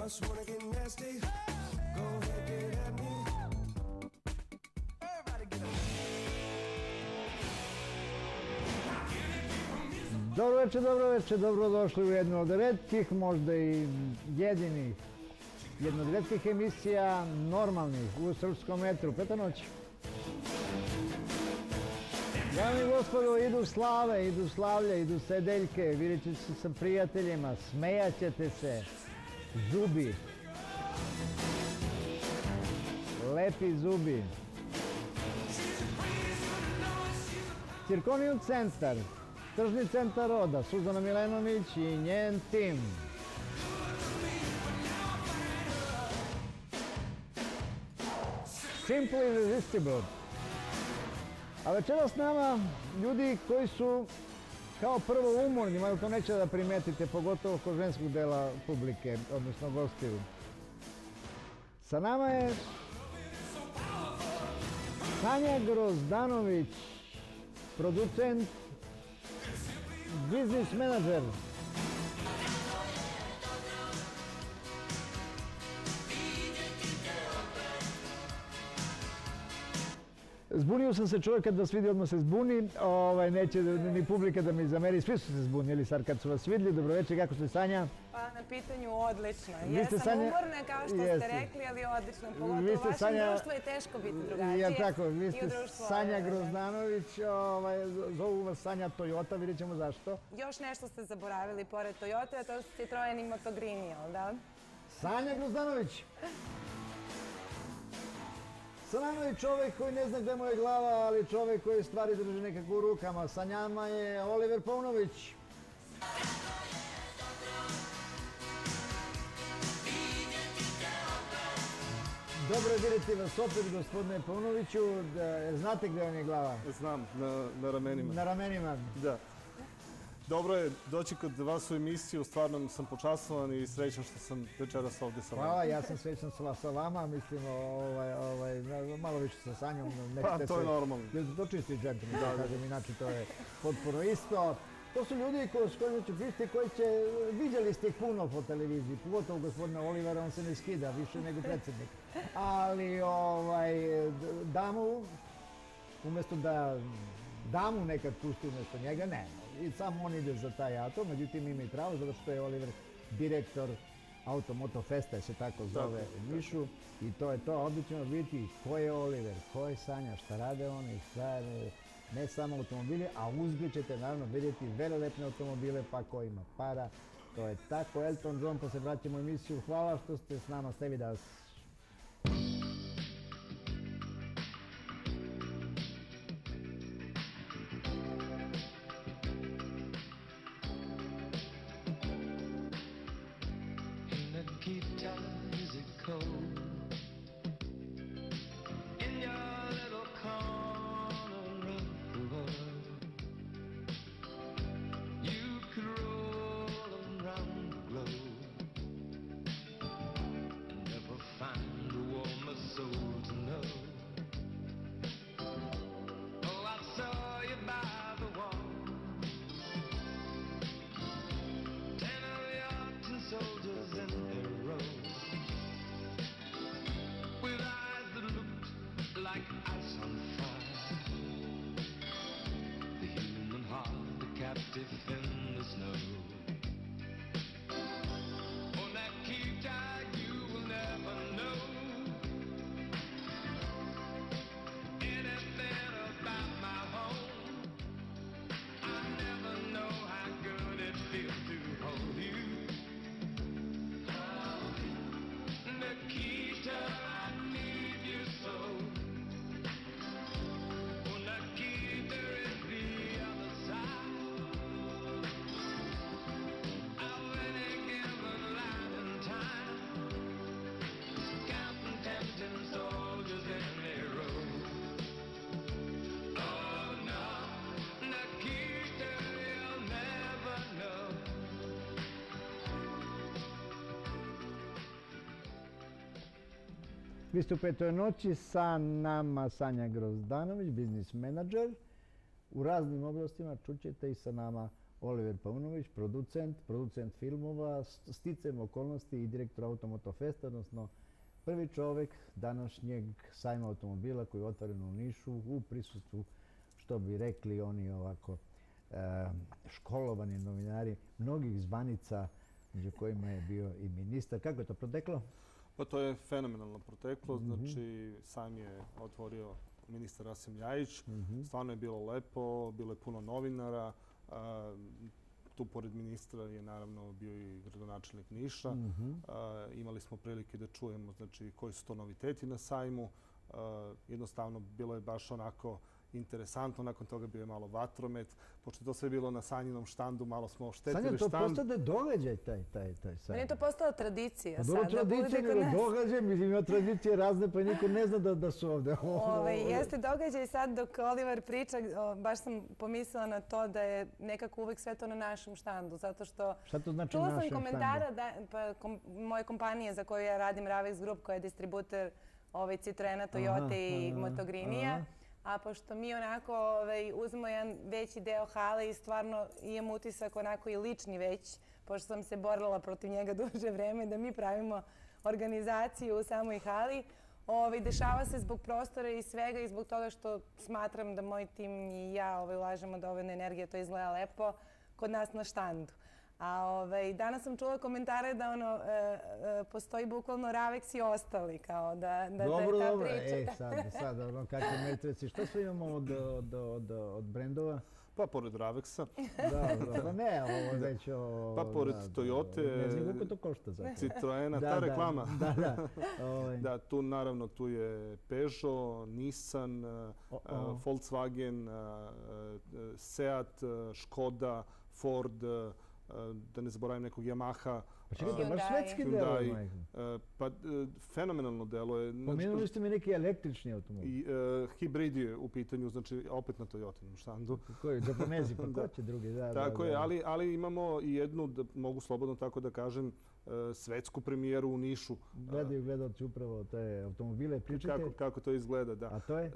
just wanna get nasty. Go ahead, get at me. Everybody get up. Dobro večer, dobrodošli u jednu od retkih, možda i jedinih, jednu od retkih emisija normalnih u srpskom metru. Peta noć. Dame i gospodo, idu slave, idu slavlje, idu sedeljke, vidjet ćete se sa prijateljima, smejat ćete se, zubi, lepi zubi. Cirkonijum centar, tržni centar roda, Suzana Milenović i njen tim. Simply Irresistible. A večeras s nama ljudi koji su kao prvo umorni, malo to neće da primetite, pogotovo kod ženskog dela publike, odnosno gostiju. Sa nama je Sanja Grozdanović, producent, biznis menadžer. Zbunio sam se, čovjek kad vas vidi odmah se zbuni, neće ni publika da mi zameri, svi su se zbunili sad kad su vas vidjeli. Dobro večer, kako ste, Sanja? Pa na pitanju odlično. Jesam umorna kao što ste rekli, ali odlično. Pogotovo u vašem društvu je teško biti drugačije. Tako, vi ste Sanja Grozdanović, zovu vas Sanja Toyota, vidjet ćemo zašto. Još nešto ste zaboravili pored Toyota, a to su Citroen i Motogrini, jel da? Sanja Grozdanović! Sa nama je čovjek koji ne zna gde mu je glava, ali čovjek koji stvari drži nekako u rukama. Sa njama je Oliver Paunović. Dobro je vidjeti vas opet, gospodine Paunoviću. Znate gde vam je glava? Znam, na ramenima. Na ramenima? Da. Dobro je doći kod vas u emisiju, stvarno sam počastovan i srećan što sam večeras ovdje sa vama. Hvala, ja sam srećan sa vama, mislim, malo više sa Sanjom. Pa, to je normalno. To čisti džentlmen, da kažem, inače to je potpuno isto. To su ljudi s kojima ću pričati, koji će, vidjeli ste ih puno po televiziji, pogotovo gospodina Olivera, on se ne skida više nego predsjednik. Ali damu, umjesto da damu nekad pusti umjesto njega, ne. I sam on ide za taj auto, međutim ima i pravo, zato što je Oliver direktor Automoto Festa, se tako zove u Nišu. I to je to, ovdje ćemo vidjeti ko je Oliver, ko je Sanja, šta rade oni, ne samo automobili, a uzgled ćete naravno vidjeti velelepne automobile, pa ko ima para. To je tako, Elton John, pa se vraćamo u emisiju. Hvala što ste s nama, Stevi Das. Vi ste u petoj noći, sa nama Sanja Grozdanović, biznis menadžer. U raznim oblastima čućete i sa nama Oliver Paunović, producent filmova, sticajem okolnosti i direktor Automoto Festa, odnosno prvi čovjek današnjeg sajma automobila koji je otvoren u Nišu u prisustvu, što bi rekli oni ovako, školovani novinari mnogih zvanica, među kojima je bio i ministar. Kako je to proteklo? Pa to je fenomenalno proteklo. Znači, sajam je otvorio ministar Rasim Ljajić. Stvarno je bilo lepo, bilo je puno novinara. Tu pored ministra je naravno bio i gradonačelnik Niša. Imali smo prilike da čujemo znači, koji su to noviteti na sajmu. Jednostavno, bilo je baš onako interesantno. Nakon toga bio je malo vatromet. Pošto je to sve bilo na Sanjinom štandu, malo smo oštetili štand. Sanja, to postade događaj taj sajam. Meni je to postala tradicija. Dobro, tradicija nego događaj. Mislim, ima tradicije razne, pa niko ne zna da su ovde. Jeste događaj sad dok Oliver priča, baš sam pomislila na to da je nekako uvek sve to na našem štandu. Zato što šta to znači čula našem štandu? sam komentara moje kompanije za koju ja radim, Ravex Group, koja je distributer Citroena, Toyota i Motogrinija. A pošto mi onako uzmemo jedan veći deo hale i stvarno imam utisak onako i lični već, pošto sam se borila protiv njega duže vreme, da mi pravimo organizaciju u samoj hali. Dešava se zbog prostora i svega i zbog toga što smatram da moj tim i ja ulažemo dovoljno energije, to izgleda lepo kod nas na štandu. A danas sam čula komentare da postoji bukvalno Ravex i ostali, kao da je ta priča. Dobro. Sad, kakve metreci. Što sve imamo od brendova? Pa pored Ravexa. Da, ne, ovo već... Pa pored Toyote. Ne znam koliko to košta za Citroena, ta reklama. Da. Tu naravno tu je Peugeot, Nissan, Volkswagen, Seat, Škoda, Ford, da ne zaboravim nekog Yamaha. Pa čekaj, to je baš svetski delo. Pa fenomenalno delo je. Pomenuli ste mi neki električni automobil. Hibrid je u pitanju, znači opet na Toyotinom štandu. Koji, Japonezi, pa ko će drugi? Tako je, ali imamo i jednu, mogu slobodno tako da kažem, svetsku premijeru u Nišu. Gledaju gledalci upravo te automobile, pričajte. Kako to izgleda, da. A to je?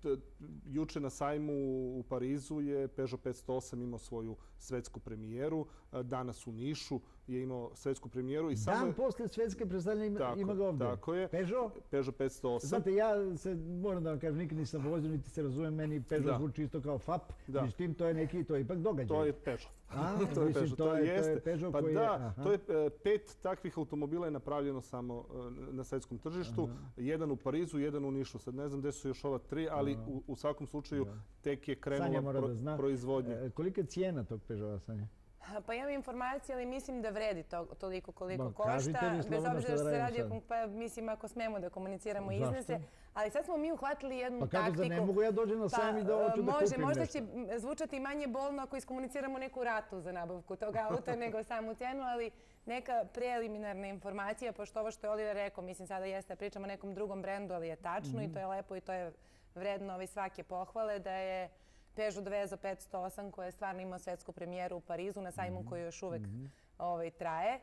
Juče na sajmu u Parizu je Peugeot 508 imao svoju svetsku premijeru. Danas u Nišu je imao svetsku premijeru. Dan posle svetske predstavljanja ima ga ovdje. Tako je. Peugeot? Peugeot 508. Znate, ja se, moram da vam kažem, nikad nisam vozio, niti se razumem, meni Peugeot zvuči isto kao FAP. Međutim, to je ipak događaj. To je Peugeot. To je Peugeot. To je Peugeot koji je... Pa da, to je 5 takvih automobila je napravljeno samo na svetskom tržištu. Jedan u Parizu, jedan u Nišu. Sad ne znam gde su još ova 3, ali u svakom slučaju tek je krenula proizvodnja. Kolika je cijena tog Peugeota, Sanja? Pa imam informacije, ali mislim da vredi toliko koliko košta. Bez obzira što se radi, mislim ako smemo da komuniciramo iznese. Ali sad smo mi uhvatili jednu taktiku. Pa kako za ne mogu ja dođem na sajam i da hoću da kupim nešto? Možda će zvučati manje bolno ako iskomuniciramo neku ratu za nabavku tog auta nego samu cenu, ali neka preliminarna informacija, pošto ovo što je Oliver rekao, mislim sada jeste da pričamo o nekom drugom brendu, ali je tačno i to je lepo i to je vredno svake pohvale da je Peugeot dovezao 508 koja je stvarno imao svetsku premijeru u Parizu na sajmu koji još uvek traje.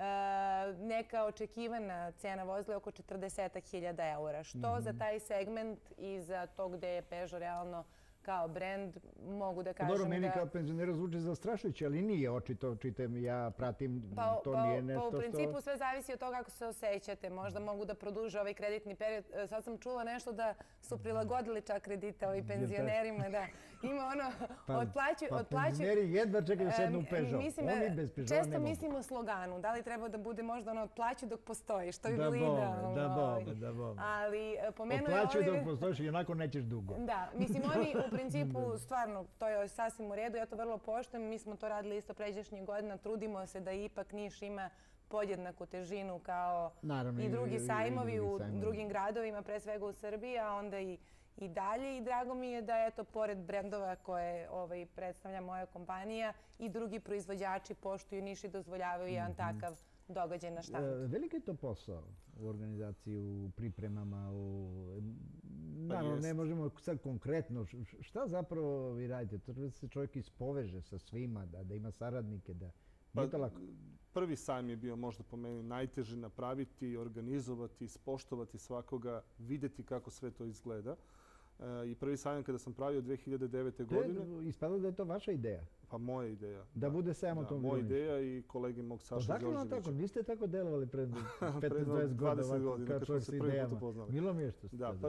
Neka očekivana cena vozila je oko 40.000 eura, što za taj segment i za to gde je Peugeot realno kao brend, mogu da kažem da... Dobro, meni kao penzionera zvuči zastrašujuće, ali nije očito, čitam, ja pratim, to nije nešto što... Pa u principu sve zavisi od toga kako se osjećate. Možda mogu da produže ovaj kreditni period. Sad sam čula nešto da su prilagodili čak kredite ovim penzionerima, da ima ono, otplaćuju... Pa penzioneri jedva čekaju sednu u Peugeot. Oni bez Peugeota ne mogu. Često mislim u sloganu. Da li treba da bude možda ono otplaćuju dok postoji, što bi bilo idealno. Da bome. Ali pomenuo je otplaćuju dok postojiš i onako nećeš dugo. Da, mislim oni u principu, stvarno, to je sasvim u redu. Ja to vrlo poštujem. Mi smo to radili isto pređašnjih godina. Trudimo se da ipak Niš ima podjednaku težinu kao i drugi sajmovi u drugim gradovima, pre svega u Srbiji, a onda i dalje. I drago mi je da, eto, pored brendova koje predstavlja moja kompanija, i drugi proizvođači poštuju Niš i dozvoljavaju jedan takav događaj na štandu. Veliki je to posao u organizaciji, u pripremama, naravno ne možemo sad konkretno. Šta zapravo vi radite? To da se čovjek ispoveže sa svima, da ima saradnike, da nije to lako? Prvi sajam je bio možda po meni najteži napraviti, organizovati, ispoštovati svakoga, vidjeti kako sve to izgleda. I prvi sajam kada sam pravio 2009. godine, Ispadalo da je to vaša ideja, pa moja ideja. da bude sajam automobila. Moja ideja i kolege mog Saša Odakle vam Đorđevića. tako? Niste tako delovali pred Pred 15-20 godina, 20 ovako, godina, kao kad čovjek smo s se prvi put idejama. upoznali. Milo mi je što ste Da, to. pa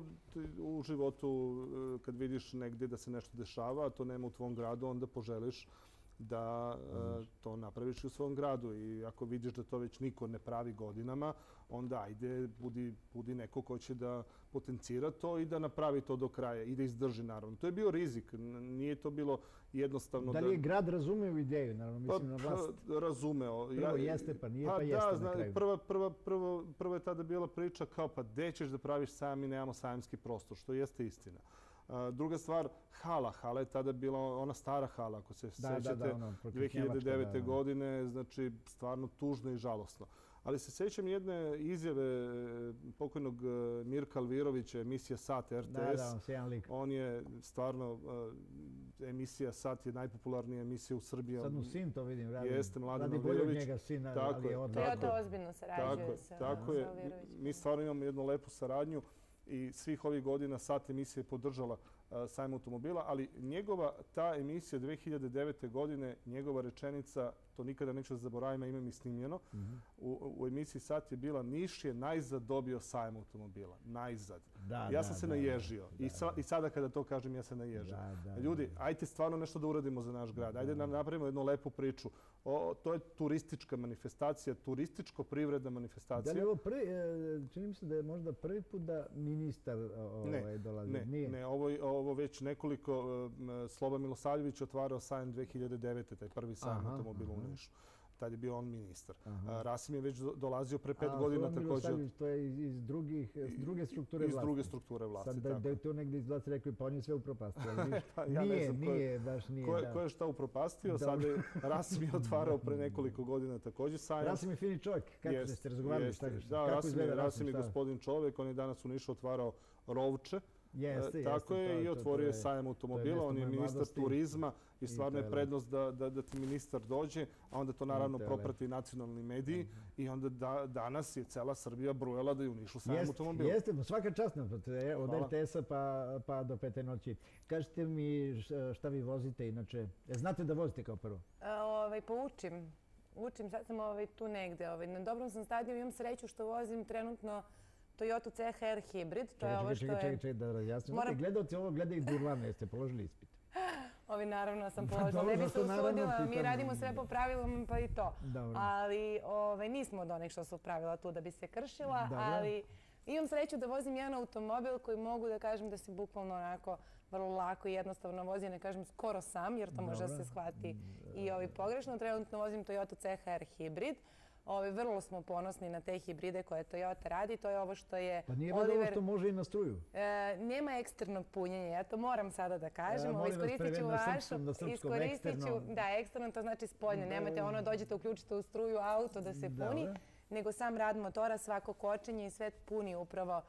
u životu kad vidiš negdje da se nešto dešava, a to nema u tvom gradu, onda poželiš da to napraviš i u svom gradu. I ako vidiš da to već niko ne pravi godinama, onda ajde, budi neko ko će da potencira to i da napravi to do kraja i da izdrži, naravno. To je bio rizik, nije to bilo jednostavno. Da li je grad razumeo ideju, naravno, mislim na vlast? Razumeo. Prvo jeste, pa nije, pa jeste na kraju. Prvo je tada bila priča kao pa gde ćeš da praviš sajam, mi nemamo sajamski prostor, što jeste istina. Druga stvar, hala je tada bila ona stara hala, ako se sećate, 2009. godine, znači stvarno tužno i žalosno. Ali se sećam jedne izjave pokojnog Mirka Alvirovića, emisija Sat RTS. On je stvarno, emisija Sat je najpopularnija emisija u Srbiji. Sad mu sin to vidim radi. Jeste, Mladen Alvirović. Radi bolje od njega sina, ali je odlično. To ozbiljno sarađuje sa Alvirovićem. Mi stvarno imamo jednu lepu saradnju i svih ovih godina Sat emisija je podržala sajam automobila, ali njegova ta emisija 2009. godine, njegova rečenica, to nikada neću da zaboravim, imam i snimljeno, u emisiji Sat je bila Niš je najzad dobio sajam automobila. Najzad. Ja sam se naježio. I sada kada to kažem, ja se naježim. Ljudi, ajte stvarno nešto da uradimo za naš grad. Ajde da napravimo jednu lepu priču. To je turistička manifestacija, turističko-privredna manifestacija. Da li ovo čini mi se da je možda prvi put da ministar dolazi? Ne, ovo već nekoliko, Sloba Milosavljević otvarao sajam 2009. taj prvi sajam automobila u Nišu. Tad je bio on ministar. Rasim je već dolazio pre 5 godina također. Milosavljević, to je iz druge strukture vlasti. Iz druge strukture vlasti, tako. Sad da je to negdje izgledaci rekli, pa on je sve upropastio. Nije, baš nije. Ko je šta upropastio, sad je Rasim je otvarao pre nekoliko godina također sajam. Rasim je fini čovjek, kako ste razgovarali? Da, Rasim je gospodin čovjek, on je danas u Nišu otvarao Rovče. Tako je i otvorio je sajam automobila, on je ministar turizma i stvarno je prednost da ti ministar dođe, a onda to naravno proprati nacionalni mediji i onda danas je cela Srbija brujala da je u Nišu sajam automobila. Jeste, svaka čast od RTS-a pa do 5 noći. Kažete mi šta vi vozite inače? Znate da vozite kao prvo? Pa učim, sad sam tu negde. Na dobrom sam stadiju, imam sreću što vozim trenutno Toyota CHR Hybrid. Čekaj, da razjasnim. Gledalci ovo gledaju Durlana, jeste položili ispit? Ovi naravno sam položila, ne bi se usudila, mi radimo sve po pravilama pa i to. Ali nismo od onih što su pravila tu da bi se kršila, ali imam sreću da vozim jedan automobil koji mogu da kažem da se bukvalno onako vrlo lako i jednostavno vozi, ne kažem skoro sam, jer to može da se shvati i pogrešno. Trenutno vozim Toyota CHR Hybrid. Vrlo smo ponosni na te hibride koje Toyota radi. To je ovo što je Pa nije ovo što može i na struju? Nema eksternog punjenja. Ja to moram sada da kažem. Iskoristit ću vašu. Iskoristit ću, da, eksterno to znači spoljno. Nemate ono dođete, uključite u struju auto da se puni, nego sam rad motora, svako kočenje i sve puni upravo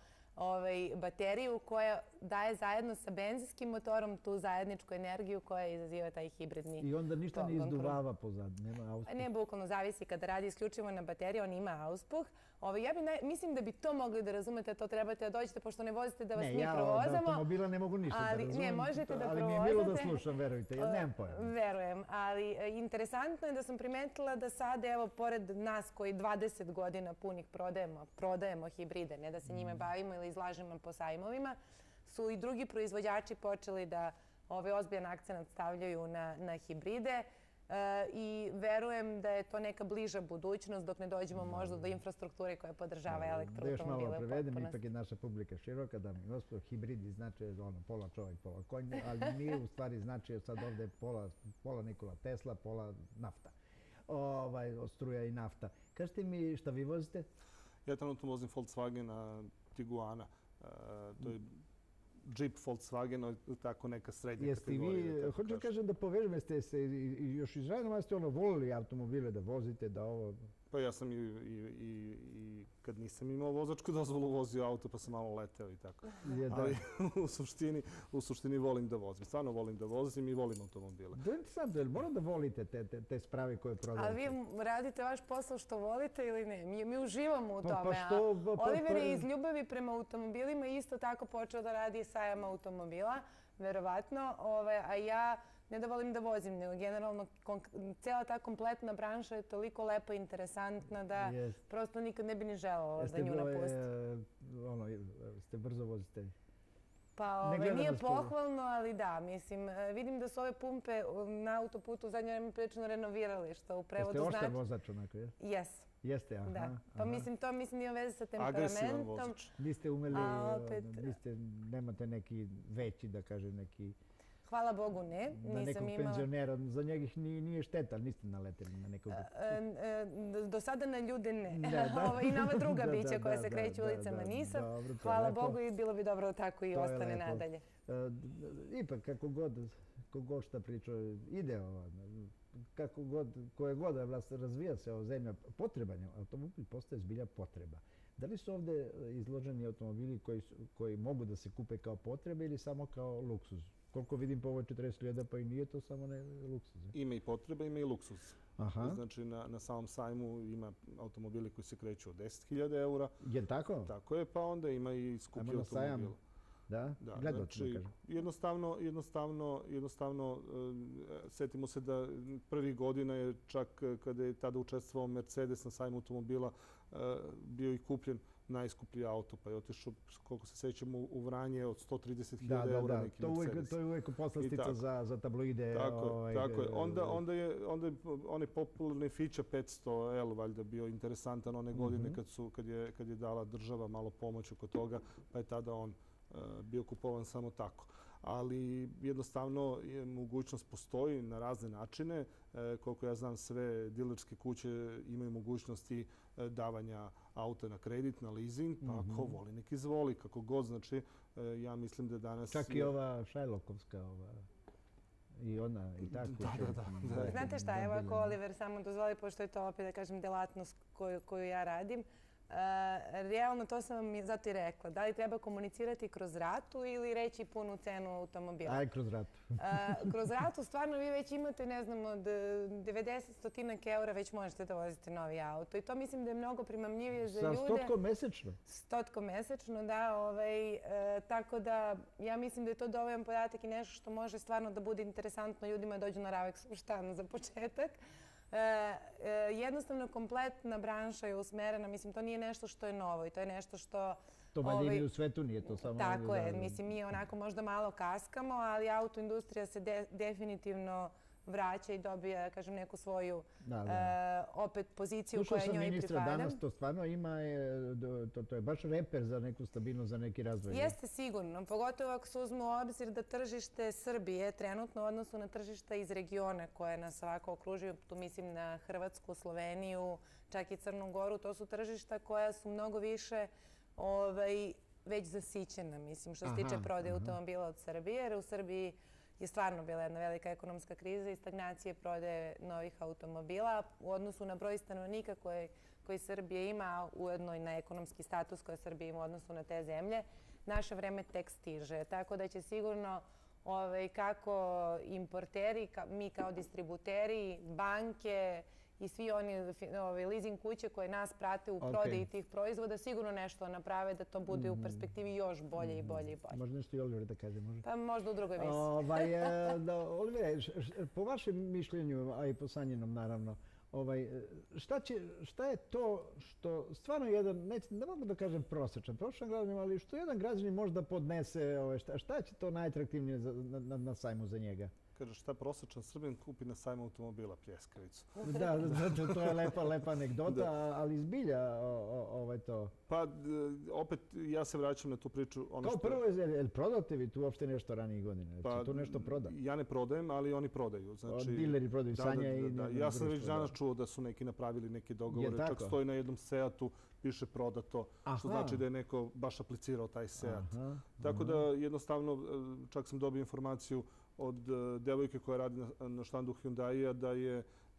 bateriju koja daje zajedno sa benzinskim motorom tu zajedničku energiju koja izaziva taj hibridni. I onda ništa ne izduvava pozad, nema auspuh? Ne, bukvalno zavisi kada radi isključivo na bateriji, on ima auspuh. Mislim da bi to mogli da razumete, to trebate da dođete, pošto ne vozite da vas mi provozamo. Ne, ja od automobila ne mogu ništa da razumem. Ne, možete da provozate. Ali mi je bilo da slušam, verujte, ja nemam pojma. Verujem, ali interesantno je da sam primetila da sad, evo, pored nas koji 20 godina punih prodajemo hibride, ne da se njime bavimo ili izlažemo po sajmovima, su i drugi proizvođači počeli da ozbiljan akcent stavljaju na hibride i verujem da je to neka bliža budućnost dok ne dođemo možda do infrastrukture koja podržava elektroautomobile. Da još malo prevedem, ipak je naša publika široka, da mi gospodo, hibridi znači pola čovjek, pola konj, ali mi u stvari znači sad ovdje pola Nikola Tesla, pola nafta, struja i nafta. Kažete mi šta vi vozite? Ja trenutno vozim Volkswagena Tiguana. To je Jeep Volkswagen, tako neka srednja kategorija. Jeste vi, hoću kažem da povežem, jeste se još iz radnog ste volili automobile da vozite, da ovo... Pa ja sam i kad nisam imao vozačku dozvolu vozio auto pa sam malo leteo i tako. Ali u suštini volim da vozim. Stvarno volim da vozim i volim automobile. To je interesantno, jer mora da volite te sprave koje prodajete. Ali vi radite vaš posao što volite ili ne? Mi uživamo u Pa tome. što- Oliver je iz ljubavi prema automobilima isto tako počeo da radi sajam automobila, verovatno. A ja ne da volim da vozim, nego generalno cijela ta kompletna branša je toliko lepa i interesantna da prosto nikad ne bi ni želala da nju napustim. Ste brzo vozite? Pa nije pohvalno, ali da. Mislim, vidim da su ove pumpe na autoputu u zadnje vreme prilično renovirali, što u prevodu znači... Jeste oštar vozač onako, je? Jes. Jeste, aha. Da. Pa mislim, to ima veze sa Agresivan temperamentom. vozač. Niste umeli, nemate neki veći, da kažem, neki... Hvala Bogu ne, Na nisam nekog imala. penzionera, za njih nije šteta, ali niste naleteli na nekog... Do sada na ljude ne. Da. I na ova druga bića koja se da, kreću da, ulicama da, nisam. dobro, to je Hvala lepo. Bogu i bilo bi dobro da tako i To je ostane lepo. nadalje. Ipak, kako god šta priča, ide ovo. Koje god razvija se ova zemlja, potreban je. Automobil postaje zbilja potreba. Da li su ovdje izloženi automobili koji mogu da se kupe kao potrebe ili samo kao luksuz? Koliko vidim po ovoj 40.000, pa i nije to samo luksuz. Ima i potreba, ima i luksuz. Aha. Znači, na samom sajmu ima automobili koji se kreću od 10.000 eura. Je tako? Tako je, pa onda ima i skuplji automobil. Da? Gledalci, da kažem. Jednostavno, setimo se da prvih godina je čak kada je tada učestvovao Mercedes na sajmu automobila bio i kupljen najskuplji auto, pa je otišao, koliko se sećamo, u Vranje od 130.000 eura neki Mercedes. To je uvijek poslastica za tabloide. Tako je. Onda je onaj popularni Fića 500L valjda bio interesantan one godine kad je dala država malo pomoć oko toga, pa je tada on bio kupovan samo tako. Ali jednostavno mogućnost postoji na razne načine. Koliko ja znam, sve dilerske kuće imaju mogućnosti davanja auta na kredit, na leasing, pa ako voli, nek izvoli, kako god. Znači, ja mislim da danas... Čak i ova Šajlokovska, i ona, i tako. Da. Znate šta, evo ako Oliver samo dozvoli, pošto je to opet, da kažem, delatnost koju ja radim, realno to sam vam zato i rekla. Da li treba komunicirati kroz ratu ili reći punu cenu automobila? Aj, kroz ratu. Kroz ratu stvarno vi već imate, ne znam, od 90 eura već možete da vozite novi auto. I to mislim da je mnogo primamljivije za ljude. Sa 100 mesečno? 100 mesečno, da. Tako da ja mislim da je to dovoljan podatak i nešto što može stvarno da bude interesantno ljudima da dođu na Ravexovu štanu za početak. Jednostavno, kompletna branša je usmerena. Mislim, to nije nešto što je novo i to je nešto što... To valjda i u svetu nije to samo... Tako je. Mislim, mi onako možda malo kaskamo, ali autoindustrija se definitivno vraća i dobija, kažem, neku svoju opet poziciju koja njoj pripada. Slušao sam ministra danas, to stvarno ima, to je baš reper za neku stabilnost, za neki razvoj. Jeste sigurno, pogotovo ako se uzme u obzir da tržište Srbije trenutno u odnosu na tržišta iz regiona koje nas ovako okružuju, tu mislim na Hrvatsku, Sloveniju, čak i Crnu Goru, to su tržišta koja su mnogo više već zasićena, mislim, što se tiče prodaje automobila od Srbije, jer u Srbiji je stvarno bila jedna velika ekonomska kriza i stagnacije prodaje novih automobila u odnosu na broj stanovnika koji Srbija ima, ujedno i na ekonomski status koji Srbija ima u odnosu na te zemlje. Naše vreme tek stiže, tako da će sigurno kako importeri, mi kao distributeri, banke i svi oni leasing kuće koje nas prate u prodaji tih proizvoda sigurno nešto naprave da to bude u perspektivi još bolje i bolje i bolje. Možda nešto i Oliver da kaže, može? Pa možda u drugoj misli. Oliver, po vašem mišljenju, a i po Sanjinom naravno, šta je to što stvarno jedan, ne mogu da kažem prosječan građanin, ali što jedan građanin možda podnese, šta će to najatraktivnije na sajmu za njega? Kaže, šta prosječan Srbin kupi na sajmu automobila? Pljeskavicu. Da, to je lepa anegdota, ali zbilja to. Pa, opet, ja se vraćam na tu priču. Kao prvo, je li prodate vi tu uopšte nešto ranijih godina? Pa, tu nešto proda? Ja ne prodajem, ali oni prodaju. Dileri prodaju, Sanja i... Ja sam već danas čuo da su neki napravili neke dogovore. Čak stoji na jednom Seatu, piše prodato, što znači da je neko baš aplicirao taj Seat. Tako da, jednostavno, čak sam dobio informaciju od devojke koja radi na štandu Hyundai-a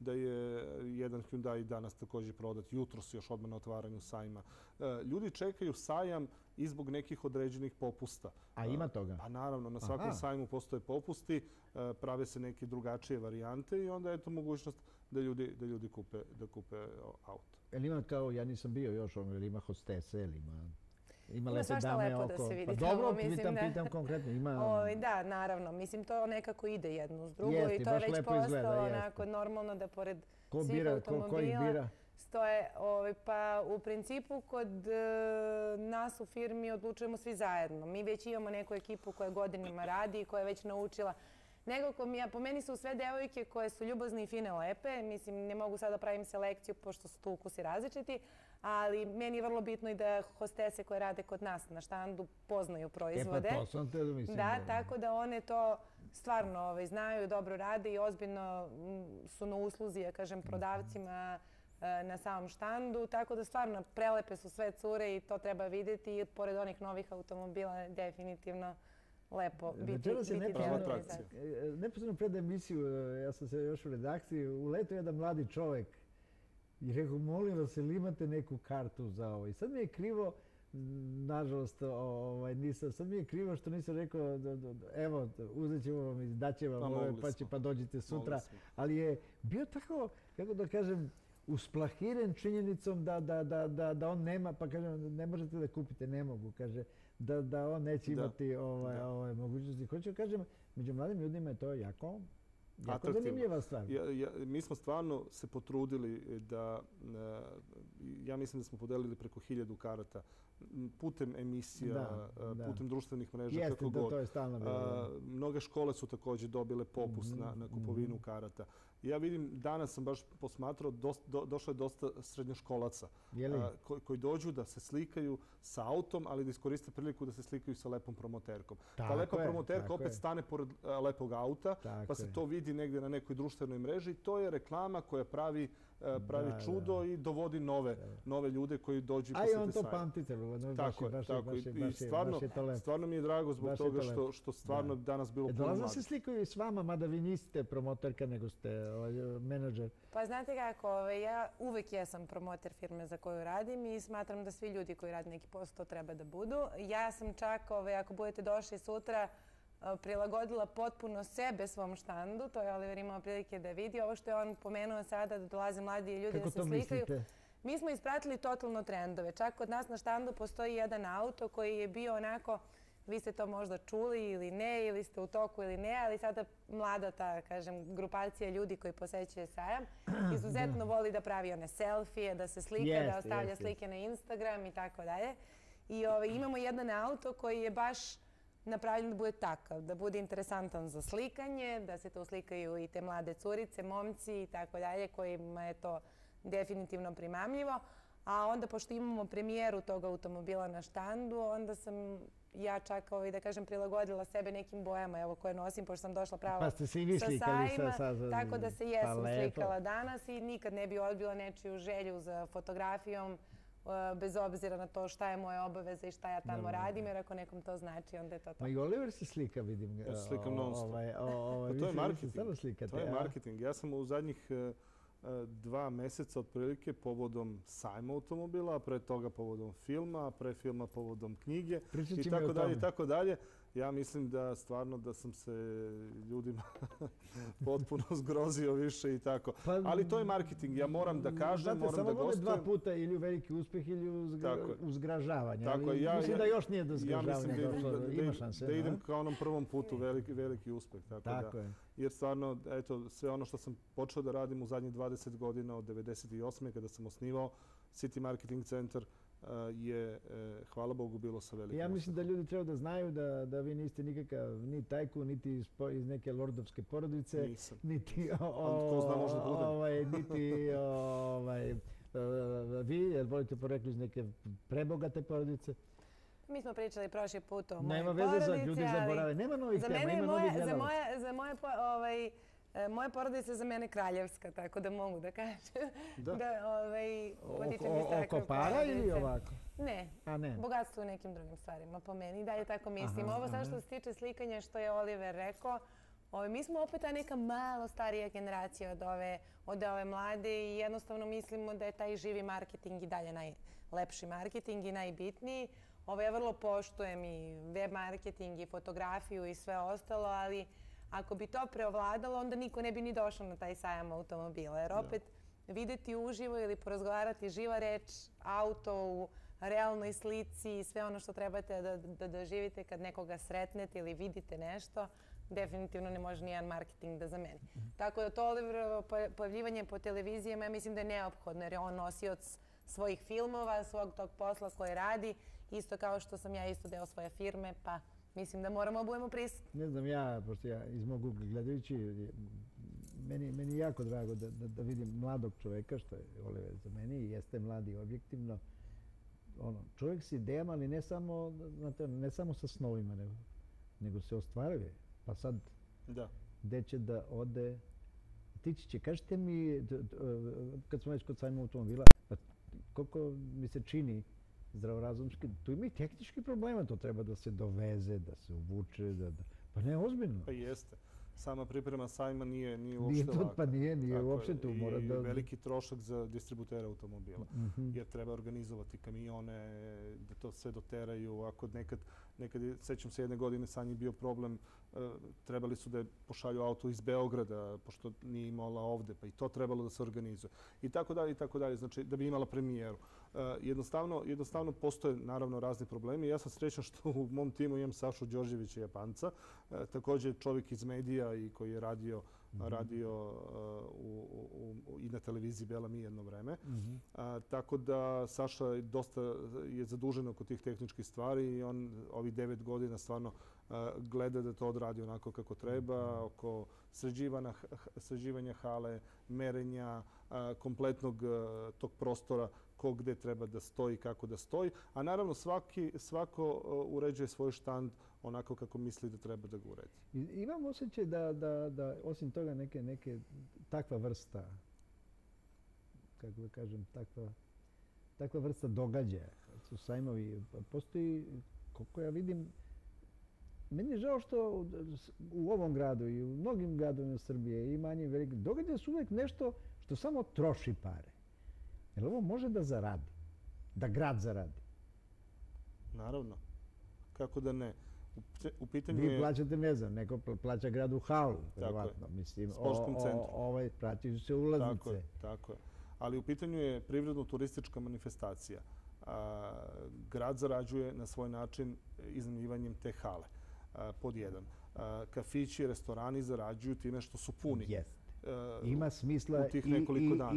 da je jedan Hyundai danas također prodat, jutros još odmah na otvaranju sajma. Ljudi čekaju sajam i zbog nekih određenih popusta. A ima toga? Pa naravno, na svakom sajmu postoje popusti, prave se neke drugačije varijante i onda je to mogućnost da ljudi kupe auto. Jel ima kao, ja nisam bio još, jel ima hostese, jel ima lepe svašta dame lepo oko? da se vidi Pa tamo, dobro, mislim, da. pitam konkretno, ima... Da, naravno. Mislim, to nekako ide jedno s drugo Jeste, i to je baš već lepo postalo izgleda, jeste. onako normalno da pored Ko svih bira, automobila ko ih bira? stoje, pa u principu kod nas u firmi odlučujemo svi zajedno. Mi već imamo neku ekipu koja godinama radi i koja je već naučila. Nekako po meni su sve devojke koje su ljubazne i fine, lepe. Mislim, ne mogu sada da pravim selekciju pošto su tu ukusi različiti, ali meni je vrlo bitno i da hostese koje rade kod nas na štandu poznaju proizvode. Pa to sam te mislim. Da, tako da one to stvarno znaju, dobro rade i ozbiljno su na usluzi, ja kažem, prodavcima na samom štandu. Tako da stvarno prelepe su sve cure i to treba vidjeti. I pored onih novih automobila definitivno lepo biti deo organizacije. Neposredno pred emisiju, ja sam se još u redakciji, uletao jedan mladi čovjek i rekao, molim vas, ili imate neku kartu za ovo? I sad mi je krivo, nažalost, nisam, sad mi je krivo što nisam rekao, evo, uzet ćemo vam i daćemo vam, pa dođite sutra. Ali je bio tako, kako da kažem, usplahiren činjenicom da on nema, pa kažem, ne možete da kupite, ne mogu, kaže, da on neće imati mogućnosti. Hoću da kažem, među mladim ljudima je to jako zanimljiva stvar. Mi smo stvarno se potrudili da, ja mislim da smo podelili preko 1000 karata putem emisija, putem društvenih mreža, kako god. To je stalno bilo. Mnoge škole su također dobile popust na kupovinu karata. Ja vidim, danas sam baš posmatrao, došlo je dosta srednjoškolaca koji dođu da se slikaju sa autom, ali da iskoriste priliku da se slikaju sa lepom promoterkom. Ta lepa promoterka opet stane pored lepog auta, pa se to vidi negdje na nekoj društvenoj mreži. To je reklama koja pravi čudo i dovodi nove ljude koji dođu i posjete sajam. A i on to pamtite. I stvarno mi je drago zbog toga što stvarno danas bilo puno mladih. Dolaze se slikaju i s vama, mada vi niste promoterka, nego ste menadžer. Pa znate kako, ja uvek jesam promoter firme za koju radim i smatram da svi ljudi koji rade neki posao treba da budu. Ja sam čak, ako budete došli sutra, prilagodila potpuno sebe svom štandu. To je Oliver imao prilike da vidi. Ovo što je on pomenuo sada, da dolaze mladi ljudi da se slikaju. Kako to mislite? Mi smo ispratili totalno trendove. Čak kod nas na štandu postoji jedan auto koji je bio onako, vi ste to možda čuli ili ne, ili ste u toku ili ne, ali sada mlada ta, kažem, grupacija ljudi koji posećuje sajam izuzetno voli da pravi one selfije, da se slika, da ostavlja slike na Instagram i tako dalje. I imamo jedan auto koji je baš napravljen da bude takav, da bude interesantan za slikanje, da se to slikaju i te mlade curice, momci i tako dalje, kojima je to definitivno primamljivo. A onda, pošto imamo premijeru tog automobila na štandu, onda sam ja čak, da kažem, prilagodila sebe nekim bojama, evo, koje nosim, pošto sam došla pravo sa sajma. Tako da se jesam slikala danas i nikad ne bi odbila nečiju želju za fotografijom, bez obzira na to šta je moja obaveza i šta ja tamo radim, jer ako nekom to znači, onda je to to. Ma i Oliver se slika, vidim. Ja se slikam non stop. To je marketing. To je marketing. Ja sam u zadnjih 2 mjeseca otprilike povodom sajma automobila, a pre toga povodom filma, a pre filma povodom knjige i tako dalje. Ja mislim da stvarno da sam se ljudima potpuno zgrozio više i tako. Ali to je marketing. Ja moram da kažem, moram da gostujem. Samo vode 2 puta ili u veliki uspjeh ili u zgražavanje. Mislim da još nije do zgražavanja došlo. Da idem kao onom prvom putu veliki uspjeh. Jer stvarno, eto, sve ono što sam počeo da radim u zadnjih 20 godina od 1998. kada sam osnivao City Marketing Centar, je, hvala Bogu, bilo sa velikim. Ja mislim da ljudi treba da znaju da vi niste nikakav ni tajkun, niti iz neke lordovske porodice. Nisam. Niti ko zna, možda budem. niti vi, jer volite porekli iz neke prebogate porodice. Mi smo pričali prošli put o mojoj porodici, nema veze za ljudi zaborave. Nema novih tema, ima novih gledalaca. Za moja porodica je za mene kraljevska, tako da mogu da kažem. Oko para ili ovako? Ne, bogatstvo u nekim drugim stvarima po meni. I dalje tako mislim. Ovo sad što se tiče slikanja što je Oliver rekao, Mi smo opet ta neka malo starija generacija od ove mlade i jednostavno mislimo da je taj živi marketing i dalje najlepši marketing i najbitniji. Ja vrlo poštujem i web marketing i fotografiju i sve ostalo, ali ako bi to preovladalo, onda niko ne bi ni došao na taj sajam automobila. Jer opet videti uživo ili porazgovarati živa reč, auto u realnoj slici i sve ono što trebate da doživite kad nekoga sretnete ili vidite nešto, definitivno ne može nijedan marketing da zameni. Tako da to Oliverovo pojavljivanje po televizijama ja mislim da je neophodno jer je on nosioc svojih filmova, svog tog posla koje radi, isto kao što sam ja isto deo svoje firme, pa mislim da moramo da budemo prisutni. Ne znam, pošto ja iz mog ugla gledajući, meni je jako drago da vidim mladog čoveka, što je Oliver za meni, i jeste mladi objektivno. Čovjek s idejama, ali ne samo sa snovima, nego se ostvaruje. Pa sad, gde će da ode? Tići će, kažete mi, kad smo već kod sajma automobila, pa koliko mi se čini zdravorazumski, tu ima i tehnički problema, to treba da se doveze, da se uvuče, pa ne, ozbiljno. Pa jeste. Sama priprema sajma nije uopšte laka. Pa nije uopšte tu. I veliki trošak za distributera automobila. Jer treba organizovati kamione, da to sve doteraju. Ako nekad, sećam se jedne godine, Sanji je bio problem, trebali su da pošalju auto iz Beograda, pošto nije imala ovde, pa i to trebalo da se organizuje. I tako dalje, i tako dalje. Znači, da bi imala premijeru. Jednostavno postoje naravno razni problemi. Ja sam srećan što u mom timu imam Sašu Đorđevića Japanca, također čovjek iz medija i koji je radio i na televiziji Bela Mi jedno vreme. Tako da Saša dosta je zadužen oko tih tehničkih stvari i on ovih 9 godina stvarno gleda da to odradi onako kako treba, oko sređivanja hale, merenja kompletnog tog prostora, ko gde treba da stoji, kako da stoji. A naravno svako uređuje svoj štand onako kako misli da treba da ga uredi. Imam osjećaj da osim toga neke takva vrsta, kako da kažem, takva vrsta događaja, su sajmovi, postoji, koliko ja vidim, meni je žao što u ovom gradu i u mnogim gradovima Srbije i manjim velikim događaja su uvek nešto što samo troši pare. Jer ovo može da zaradi, da grad zaradi. Naravno. Kako da ne? U pitanju je... Vi plaćate, ne znam, neko plaća gradu halu, verovatno. Sportskom centru. Plaćaju se ulaznice. Tako je. Ali u pitanju je privredno-turistička manifestacija. Grad zarađuje na svoj način iznajmljivanjem te hale, pod jedan. Kafići, restorani zarađuju time što su puni. Jeste. Ima smisla u tih nekoliko dana.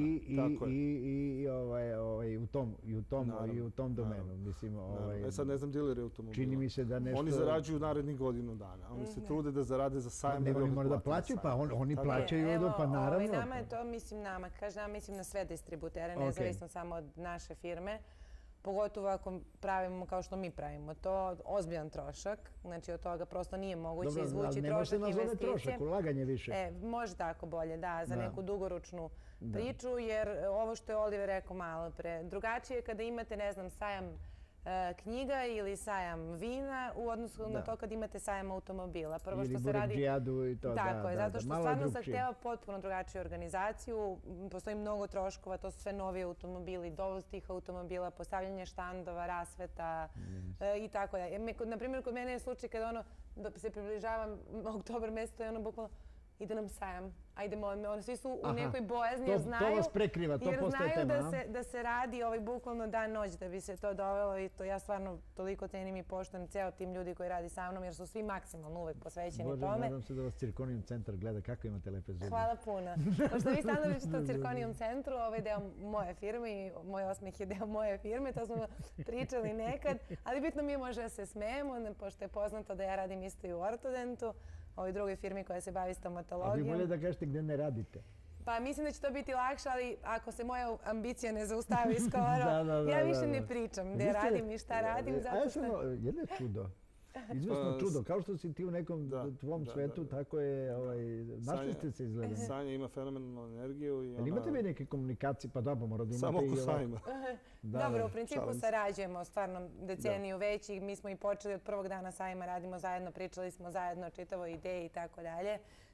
I u tom domenu. Sad ne znam dileri automobila. Čini mi se da nešto... Oni zarađuju narednih godinu dana. Oni se trude da zarade za sajam. Ne, oni moraju da plaćaju, pa oni plaćaju, pa naravno. Nama je to, mislim na sve distributere, nezavisno samo od naše firme. Pogotovo ako pravimo kao što mi pravimo. To ozbiljan trošak. Znači od toga prosto nije moguće izvući trošak investicije. Ne može se nazove trošak, ulaganje više. Može tako bolje, da, za neku dugoročnu priču. Jer ovo što je Oliver rekao malo pre, drugačije je kada imate, ne znam, sajam knjiga ili sajam vina u odnosu na to kad imate sajam automobila. Prvo što se radi... Ili Burgijadu i to, tako je, zato što stvarno zahteva potpuno drugačiju organizaciju. Postoji mnogo troškova, to su sve novi automobili, dovoz tih automobila, postavljanje štandova, rasveta i tako dalje. Naprimjer, kod mene je slučaj kada se približavam oktobar mjeseca i bukvalno ide nam sajam. Ajde, molim me, svi su u nekoj bojazni jer znaju, to vas prekriva, to postaje tema. Da se radi bukvalno dan-noć da bi se to dovelo i to ja stvarno toliko cenim i poštujem ceo tim ljudi koji radi sa mnom jer su svi maksimalno uvek posvećeni tome. Bože, nadam se da vas Cirkonium centar gleda, kako imate lepe zube. Hvala puno. Pošto vi stalno pričate o Cirkonium centru, ovaj deo moje firme i moj osmeh je deo moje firme, to smo pričali nekad, ali bitno mi je može da se smejemo, pošto je poznato da ja radim isto i u Ortodentu, ovoj drugoj firmi koja se bavi stomatologijom. A vi bolje da kažete gdje ne radite. Pa mislim da će to biti lakše, ali ako se moja ambicija ne zaustavi skoro, ja više ne pričam gdje radim i šta radim. Jedno je čudo. Izvesno čudo. Kao što si ti u nekom tvom svetu, tako je, našli ste se izgleda. Sanja ima fenomenalnu energiju. Ali imate vi neke komunikacije? Pa da, mora da imate i... Samo oko sajma. Dobro, u principu sarađujemo stvarno deceniju već i mi smo i počeli od prvog dana sajma, radimo zajedno, pričali smo zajedno, čitavo ideje i tako dalje.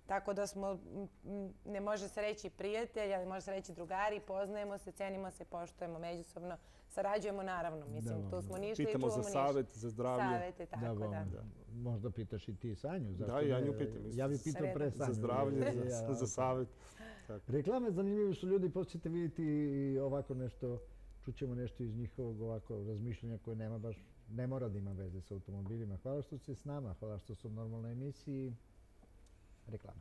Tako da smo, ne može se reći prijatelji, ali može se reći drugari, poznajemo se, cenimo se, poštujemo međusobno, sarađujemo naravno. Mislim, tu smo ništa i Pitamo čuvamo za ništa. savjet, za zdravlje. Savjete, tako da. Možda pitaš i ti Sanju. Da, ja nju pitam isto. Ja bih pitao pre Sredo. Sanju. Za zdravlje, za savjet. Reklame zanimljivi su ljudi, poslije ćete vidjeti i ovako nešto, čućemo nešto iz njihovog ovako razmišljanja koje nema baš, ne mora da ima veze sa automobilima. Hvala što ste s nama, hvala što su u normalnoj emisiji. Reklame.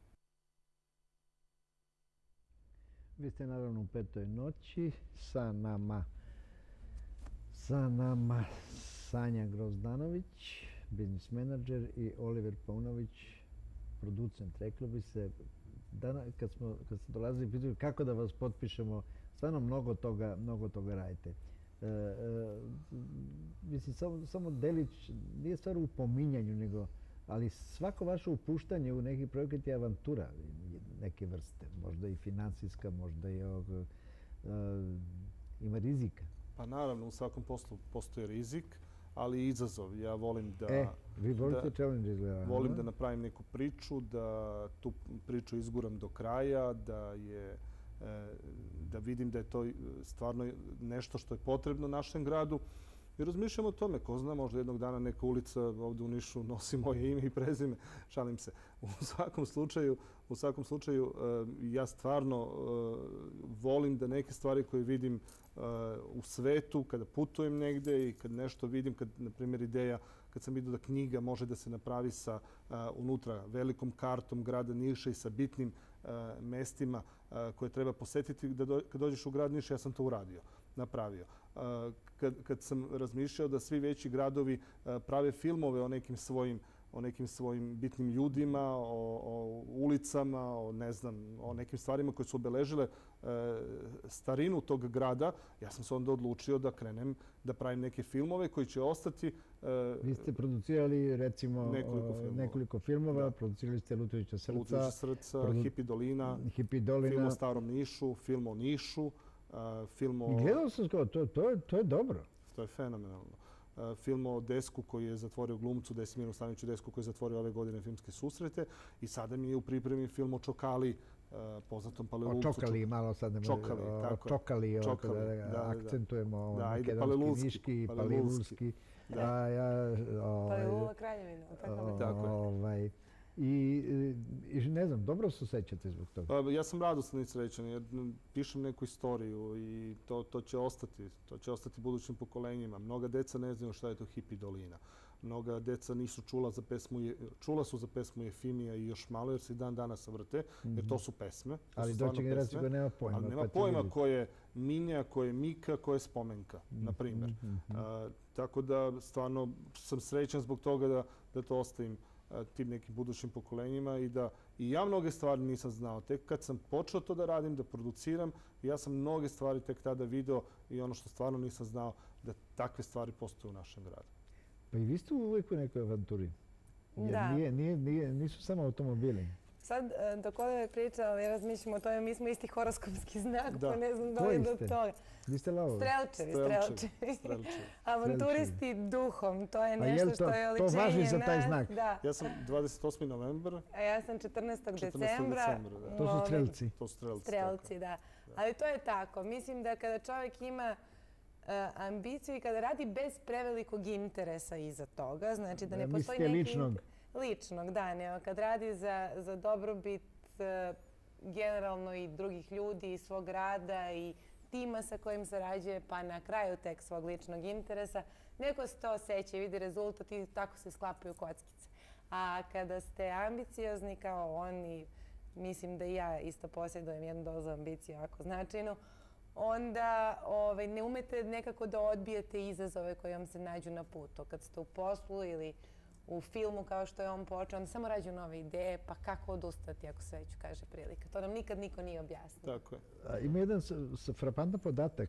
Vi ste naravno u petoj noći sa nama Sanja Grozdanović, biznis menadžer i Oliver Paunović, producent. Reklo bi se, kad ste dolazili, pitali kako da vas potpišemo, stvarno mnogo toga radite. Mislim, samo delić, nije stvar u pominjanju, nego, ali svako vaše upuštanje u neki projekat je avantura neke vrste. Možda i financijska, možda i ima rizika. Pa naravno, u svakom poslu postoji rizik, ali i izazov. Ja volim da... Vi volite challenge izgleda. Volim da napravim neku priču, da tu priču izguram do kraja, da vidim da je to stvarno nešto što je potrebno našem gradu. I razmišljam o tome, ko zna, možda jednog dana neka ulica ovdje u Nišu nosi moje ime i prezime, šalim se. U svakom slučaju, ja stvarno volim da neke stvari koje vidim u svetu, kada putujem negde i kad nešto vidim, kad, na primjer, ideja, kad sam vidio da knjiga može da se napravi sa unutra velikom kartom grada Niša i sa bitnim mestima koje treba posetiti, kad dođeš u grad Niš, ja sam to uradio, napravio. Kad sam razmišljao da svi veći gradovi prave filmove o nekim svojim bitnim ljudima, o ulicama, o nekim stvarima koje su obeležile starinu tog grada, ja sam se onda odlučio da krenem da pravim neke filmove koji će ostati... Vi ste producirali, recimo, nekoliko filmova. Producirali ste Lutovića srca, Hipi Dolina, film o Starom Nišu, film o Nišu, film o... Gledao sam skoro, to je dobro. To je fenomenalno. Film o Desku koji je zatvorio glumcu, Desimiru Staniću Desku koji je zatvorio ove godine filmske susrete. I sada mi je u pripremi film o Čokali, poznatom palelulcu. O Čokali, malo sad ne može. Čokali, akcentujemo makedonski, niški i palilulski. Palilula Kraljevina. Tako je. I ne znam, dobro se sećate zbog toga? Ja sam radostan i srećan jer pišem neku istoriju i to će ostati. To će ostati budućim pokolenjima. Mnoga deca ne znaju šta je to Hipi Dolina. Mnoga deca nisu čula su za pesmu Jefimija i još malo jer se i dan danas vrte, jer to su pesme. Ali doće generacija koja nema pojma. Ali nema pojma ko je Minja, ko je Mika, ko je Spomenka, na primjer. Tako da stvarno sam srećan zbog toga da to ostavim tim nekim budućim pokolenjima i ja mnoge stvari nisam znao. Tek kad sam počeo to da radim, da produciram, ja sam mnoge stvari tek tada video i ono što stvarno nisam znao, da takve stvari postoje u našem gradu. Pa i vi ste uvijek u nekoj avanturi. Da. Nisu samo automobili. Sad, dok ovdje pričao, ja razmišljam o tome, mi smo isti horoskopski znak, pa ne znam da li do toga. Vi ste lavovi. Strelčevi. Avanturisti duhom, to je nešto što je oličenje nas. To važi za taj znak. Ja sam 28. novembar. A ja sam 14. decembra. To su strelci. Strelci, da. Ali to je tako. Mislim da kada čovjek ima ambiciju i kada radi bez prevelikog interesa iza toga, znači da ne postoji neki... Ličnog, da. Kad radi za dobrobit generalno i drugih ljudi i svog rada i tima sa kojim sarađuje, pa na kraju tek svog ličnog interesa, neko se to osjeća i vidi rezultat i tako se sklapaju kockice. A kada ste ambiciozni kao oni, mislim da i ja isto posjedujem jednu dozu ambicije jako značajnu, onda ne umete nekako da odbijete izazove koje vam se nađu na putu. Kad ste u poslu ili u filmu kao što je on počeo, onda samo rađu nove ideje, pa kako odustati ako se već kaže prilika. To nam nikad niko nije objasnio. Tako je. Ima jedan frapantan podatak.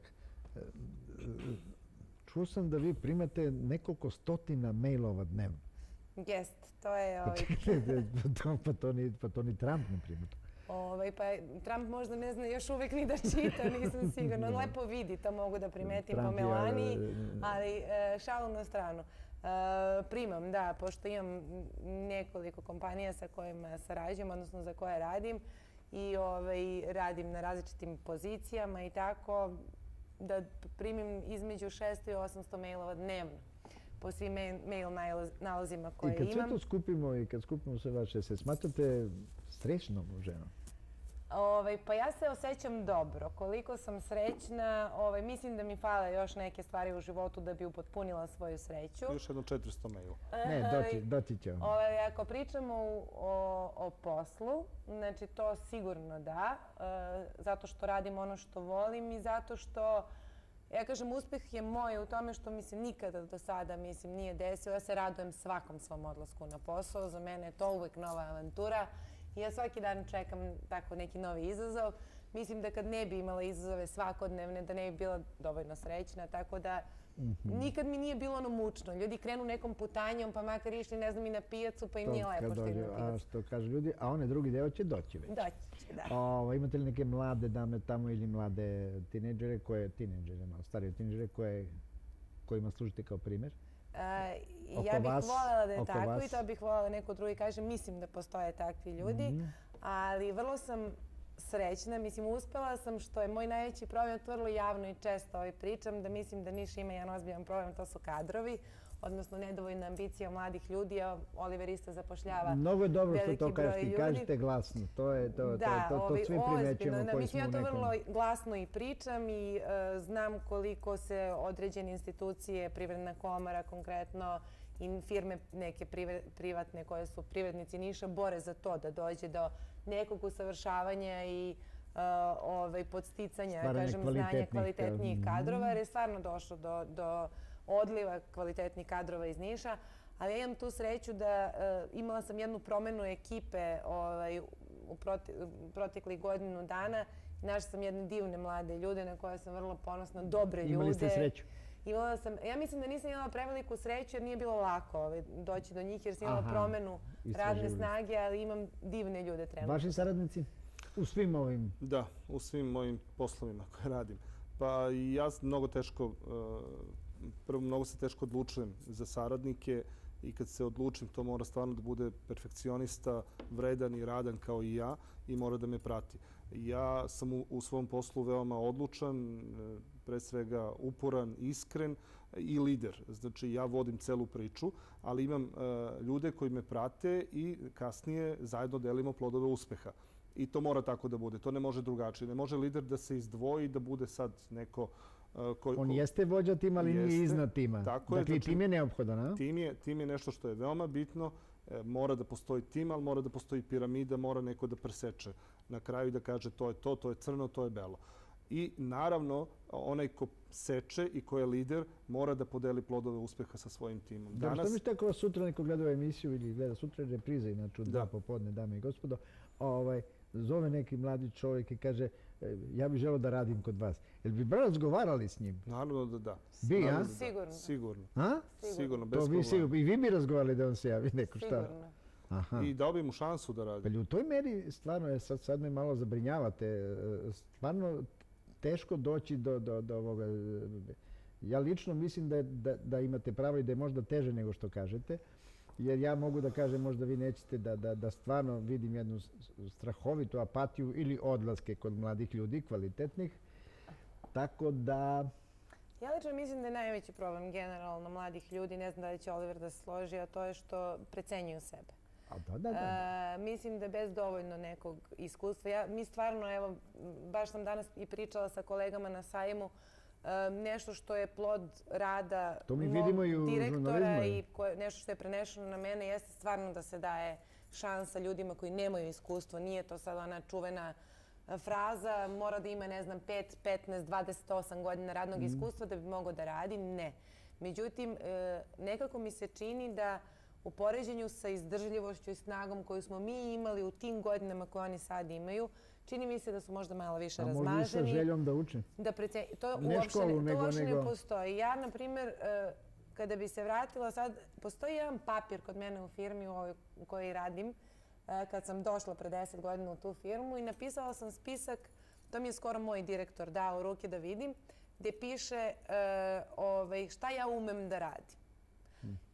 Čuo sam da vi primate nekoliko stotina mailova dnevno. Jest, to je... Pa to ni Trump ne prima. Pa Trump možda ne zna još uvijek ni da čita, nisam sigurna. On lepo vidi, to mogu da primetim po Melaniji, ali šalu na stranu. Primam, da, pošto imam nekoliko kompanija sa kojima sarađujem, odnosno za koje radim i radim na različitim pozicijama i tako da primim između 600 i 800 mailova dnevno po svim mail nalozima koje imam. I kad sve to skupimo i kad skupimo sve vaše, se smatrate srećnom ženom? Pa ja se osjećam dobro. Koliko sam srećna, mislim da mi fale još neke stvari u životu da bi upotpunila svoju sreću. Još jedno 400 maila. Ne, doći ćemo. Ako pričamo o poslu, znači to sigurno da, zato što radim ono što volim i zato što, ja kažem, uspjeh je moj u tome što mi se nikada do sada nije desilo. Ja se radujem svakom svom odlasku na posao. Za mene je to uvijek nova avantura. I ja svaki dan čekam tako neki novi izazov. Mislim da kad ne bi imala izazove svakodnevne, da ne bi bila dovoljno srećna. Tako da nikad mi nije bilo ono mučno. Ljudi krenu nekom putanjom, pa makar išli, ne znam, i na pijacu, pa im nije lepo što im na pijacu. A što kažu ljudi, a one drugi deo će doći već. Doći će, da. Imate li neke mlade dame tamo ili mlade tinejdžere, malo starije tinejdžere, kojima služite kao primjer? Ja bih voljela da je tako i to bih voljela neko drugi kaže. Mislim da postoje takvi ljudi, ali vrlo sam srećna. Mislim, uspela sam, što je moj najveći problem, to vrlo javno i često pričam, da mislim da Niš ima jedan ozbiljan problem, to su kadrovi, odnosno nedovoljna ambicija mladih ljudi. Oliver isto zapošljava veliki broj ljudi. Mnogo je dobro što to kažete, kažete glasno. To svi primećujemo koji smo u nekom. Ja to vrlo nekom... glasno i pričam i znam koliko se određene institucije, Privredna komora konkretno, i firme neke privatne koje su privrednici Niša bore za to da dođe do nekog usavršavanja i podsticanja, kažem, znanja kvalitetnijih kadrova, jer je stvarno došlo do odliva kvalitetnih kadrova iz Niša. Ali ja imam tu sreću da imala sam jednu promjenu ekipe u proteklih godinu dana. Našla sam jedne divne mlade ljude na koje sam vrlo ponosna, dobre ljude. Imali ste sreću? Ja mislim da nisam imala preveliku sreću jer nije bilo lako doći do njih jer sam imala promjenu radne snage, ali imam divne ljude trenutno. Vaši saradnici? U svim ovim? Da, u svim mojim poslovima koje radim. Pa i ja mnogo se teško odlučujem za saradnike i kad se odlučim to mora stvarno da bude perfekcionista, vredan i radan kao i ja i mora da me prati. Ja sam u svom poslu veoma odlučan, pre svega uporan, iskren i lider. Znači ja vodim celu priču, ali imam ljude koji me prate i kasnije zajedno delimo plodove uspeha. I to mora tako da bude. To ne može drugačije. Ne može lider da se izdvoji, da bude sad neko... On jeste vođa tima, ali nije iznad tima. Dakle, tim je neophodan, a? Tim je nešto što je veoma bitno. Mora da postoji tim, ali mora da postoji piramida, mora neko da preseče na kraju i da kaže to je to je crno, to je belo. I naravno, onaj ko seče i ko je lider mora da podeli plodove uspeha sa svojim timom. Da, što mislite ako vas sutra neko gleda emisiju ili gleda sutra repriza, inače u 2 popodne, dame i gospodo, zove neki mladi čovjek i kaže ja bih želeo da radim kod vas. Jel bi razgovarali s njim? Naravno da da. Bi, a? Sigurno. Sigurno. A? Sigurno, bez problema. I vi bi razgovarali da on se javi neko šta? Sigurno. I dao bi mu šansu da radi. Pa u toj meri stvarno, sad me malo zabrinjavate, stvarno teško doći do ovoga. Ja lično mislim da imate pravo i da je možda teže nego što kažete. Jer ja mogu da kažem, možda vi nećete da stvarno vidim jednu strahovitu apatiju ili odlaske kod mladih ljudi, kvalitetnih. Tako da... Ja lično mislim da je najveći problem generalno mladih ljudi, ne znam da li će Oliver da se složi, a to je što precenjuju sebe. Mislim da bez dovoljno nekog iskustva. Mi stvarno, evo, baš sam danas i pričala sa kolegama na sajmu, nešto što je plod rada mog direktora i nešto što je prenešeno na mene jeste stvarno da se daje šansa ljudima koji nemaju iskustvo. Nije to sad ona čuvena fraza, mora da ima, ne znam, 5, 15, 28 godina radnog iskustva da bi mogao da radi. Ne. Međutim, nekako mi se čini da u poređenju sa izdržljivošću i snagom koju smo mi imali u tim godinama koje oni sad imaju, čini mi se da su možda malo više razmaženi. A možda i sa željom da učim? To uopšte ne postoji. Ja, na primjer, kada bi se vratila sad, postoji jedan papir kod mene u firmi u kojoj radim, kad sam došla pre 10 godina u tu firmu i napisala sam spisak, to mi je skoro moj direktor dao u ruke da vidim, gdje piše šta ja umem da radim.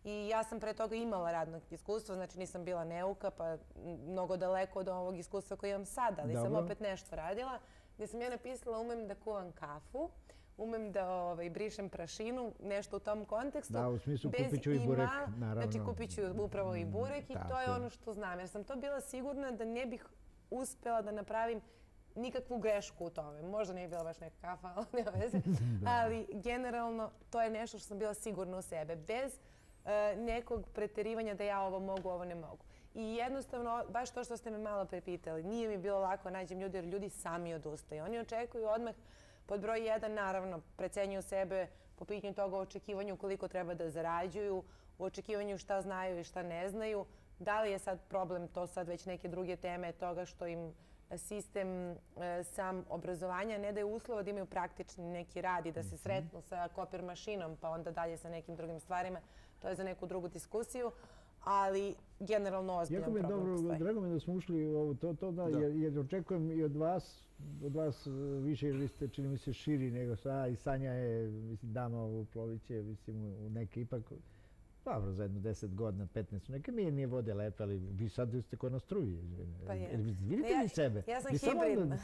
I ja sam pre toga imala radnog iskustva, znači nisam bila neuka, pa mnogo daleko od ovog iskustva koje imam sada, ali sam opet nešto radila. Gdje sam ja napisala umem da kuvam kafu, umem da brišem prašinu, nešto u tom kontekstu. Da, u smislu kupit ću i burek, naravno. Znači kupit ću upravo i burek i to je ono što znam. Jer sam to bila sigurna da ne bih uspela da napravim nikakvu grešku u tome. Možda nije bila baš neka kafa, ali nema veze. Ali generalno to je nešto što sam bila sigurna u sebe. Bez nekog preterivanja da ja ovo mogu, ovo ne mogu. I jednostavno, baš to što ste me malo prepitali, nije mi bilo lako nađem ljudi jer ljudi sami odustaju. Oni očekuju odmah pod broj 1, naravno, precenjuju sebe po pitanju toga u očekivanju koliko treba da zarađuju, u očekivanju šta znaju i šta ne znaju. Da li je sad problem, to sad već neke druge teme toga što im sistem sam obrazovanja ne daje uslova da imaju praktični neki rad i da se sretnu sa kopir mašinom pa onda dalje sa nekim drugim stvarima. To je za neku drugu diskusiju, ali generalno ozbiljan problem postoji. Drago mi je da smo ušli u ovo, jer očekujem i od vas više, jer vi ste, čini mi se, širi nego i Sanja je, mislim, dama u Ploviće, mislim, u neke ipak, dobro, za jedno 10 godina, 15, neke mi nije vode lepe, ali vi sad ste ko na struji. Pa je. Vidite li sebe? Ja sam hibridna.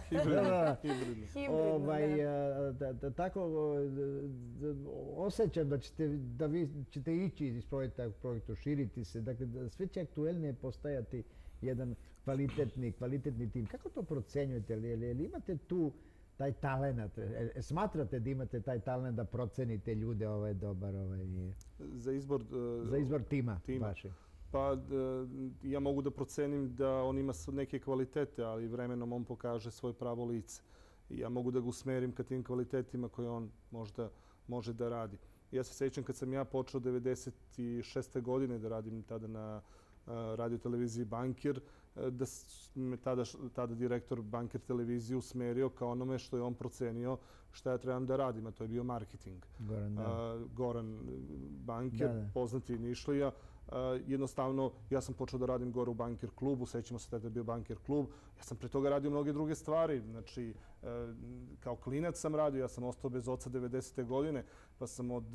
Tako osjećam da vi ćete ići iz projekta, širiti se. Dakle, sve će aktuelnije postajati jedan kvalitetni tim. Kako to procenjujete? Jel imate tu taj talent? Smatrate da imate taj talent da procenite ljude, ovo je dobar, nije? Za izbor tima vaše. Pa ja mogu da procenim da on ima neke kvalitete, ali vremenom on pokaže svoje pravo lice. Ja mogu da ga usmerim ka tim kvalitetima koje on možda može da radi. Ja se sjećam kad sam ja počeo 96. godine da radim tada na radioteleviziji Bankir, da me tada direktor Bankir televizije usmerio kao onome što je on procenio šta ja trebam da radim, a to je bio marketing. Goran Bankir, poznati Nišlija. Jednostavno, ja sam počeo da radim gore u Bankir klubu, sećamo se tada je bio Bankir klub. Ja sam pre toga radio mnoge druge stvari. Znači, kao klinac sam radio, ja sam ostao bez oca 90. godine, pa sam od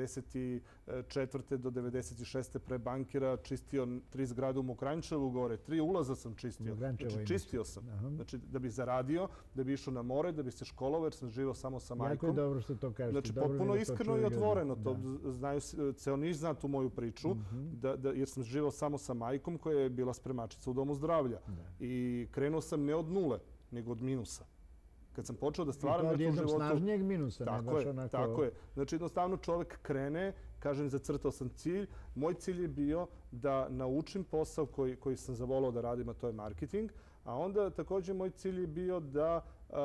94. do 96. pre Bankira čistio 3 zgrade u Mokranjčevu gore, 3 ulaza sam čistio. Znači, čistio sam. Znači, da bi zaradio, da bi išao na more, da bi se školovao, jer sam živao samo sa majkom. Jako je dobro što to kažete. Znači, potpuno iskreno i otvoreno. Ceo Niš zna tu moju priču, jer sam živao samo sa majkom koja je bila spremačica u domu zdravlja. I krenuo sam ne od nule, nego od minusa. Kad sam počeo da stvaram nešto u životu... I to od jednog snažnijeg minusa. Tako je. Znači, jednostavno čovjek krene, kažem, zacrtao sam cilj. Moj cilj je bio da naučim posao koji sam zavolao da radim, a to je marketing. A onda također moj cilj je bio da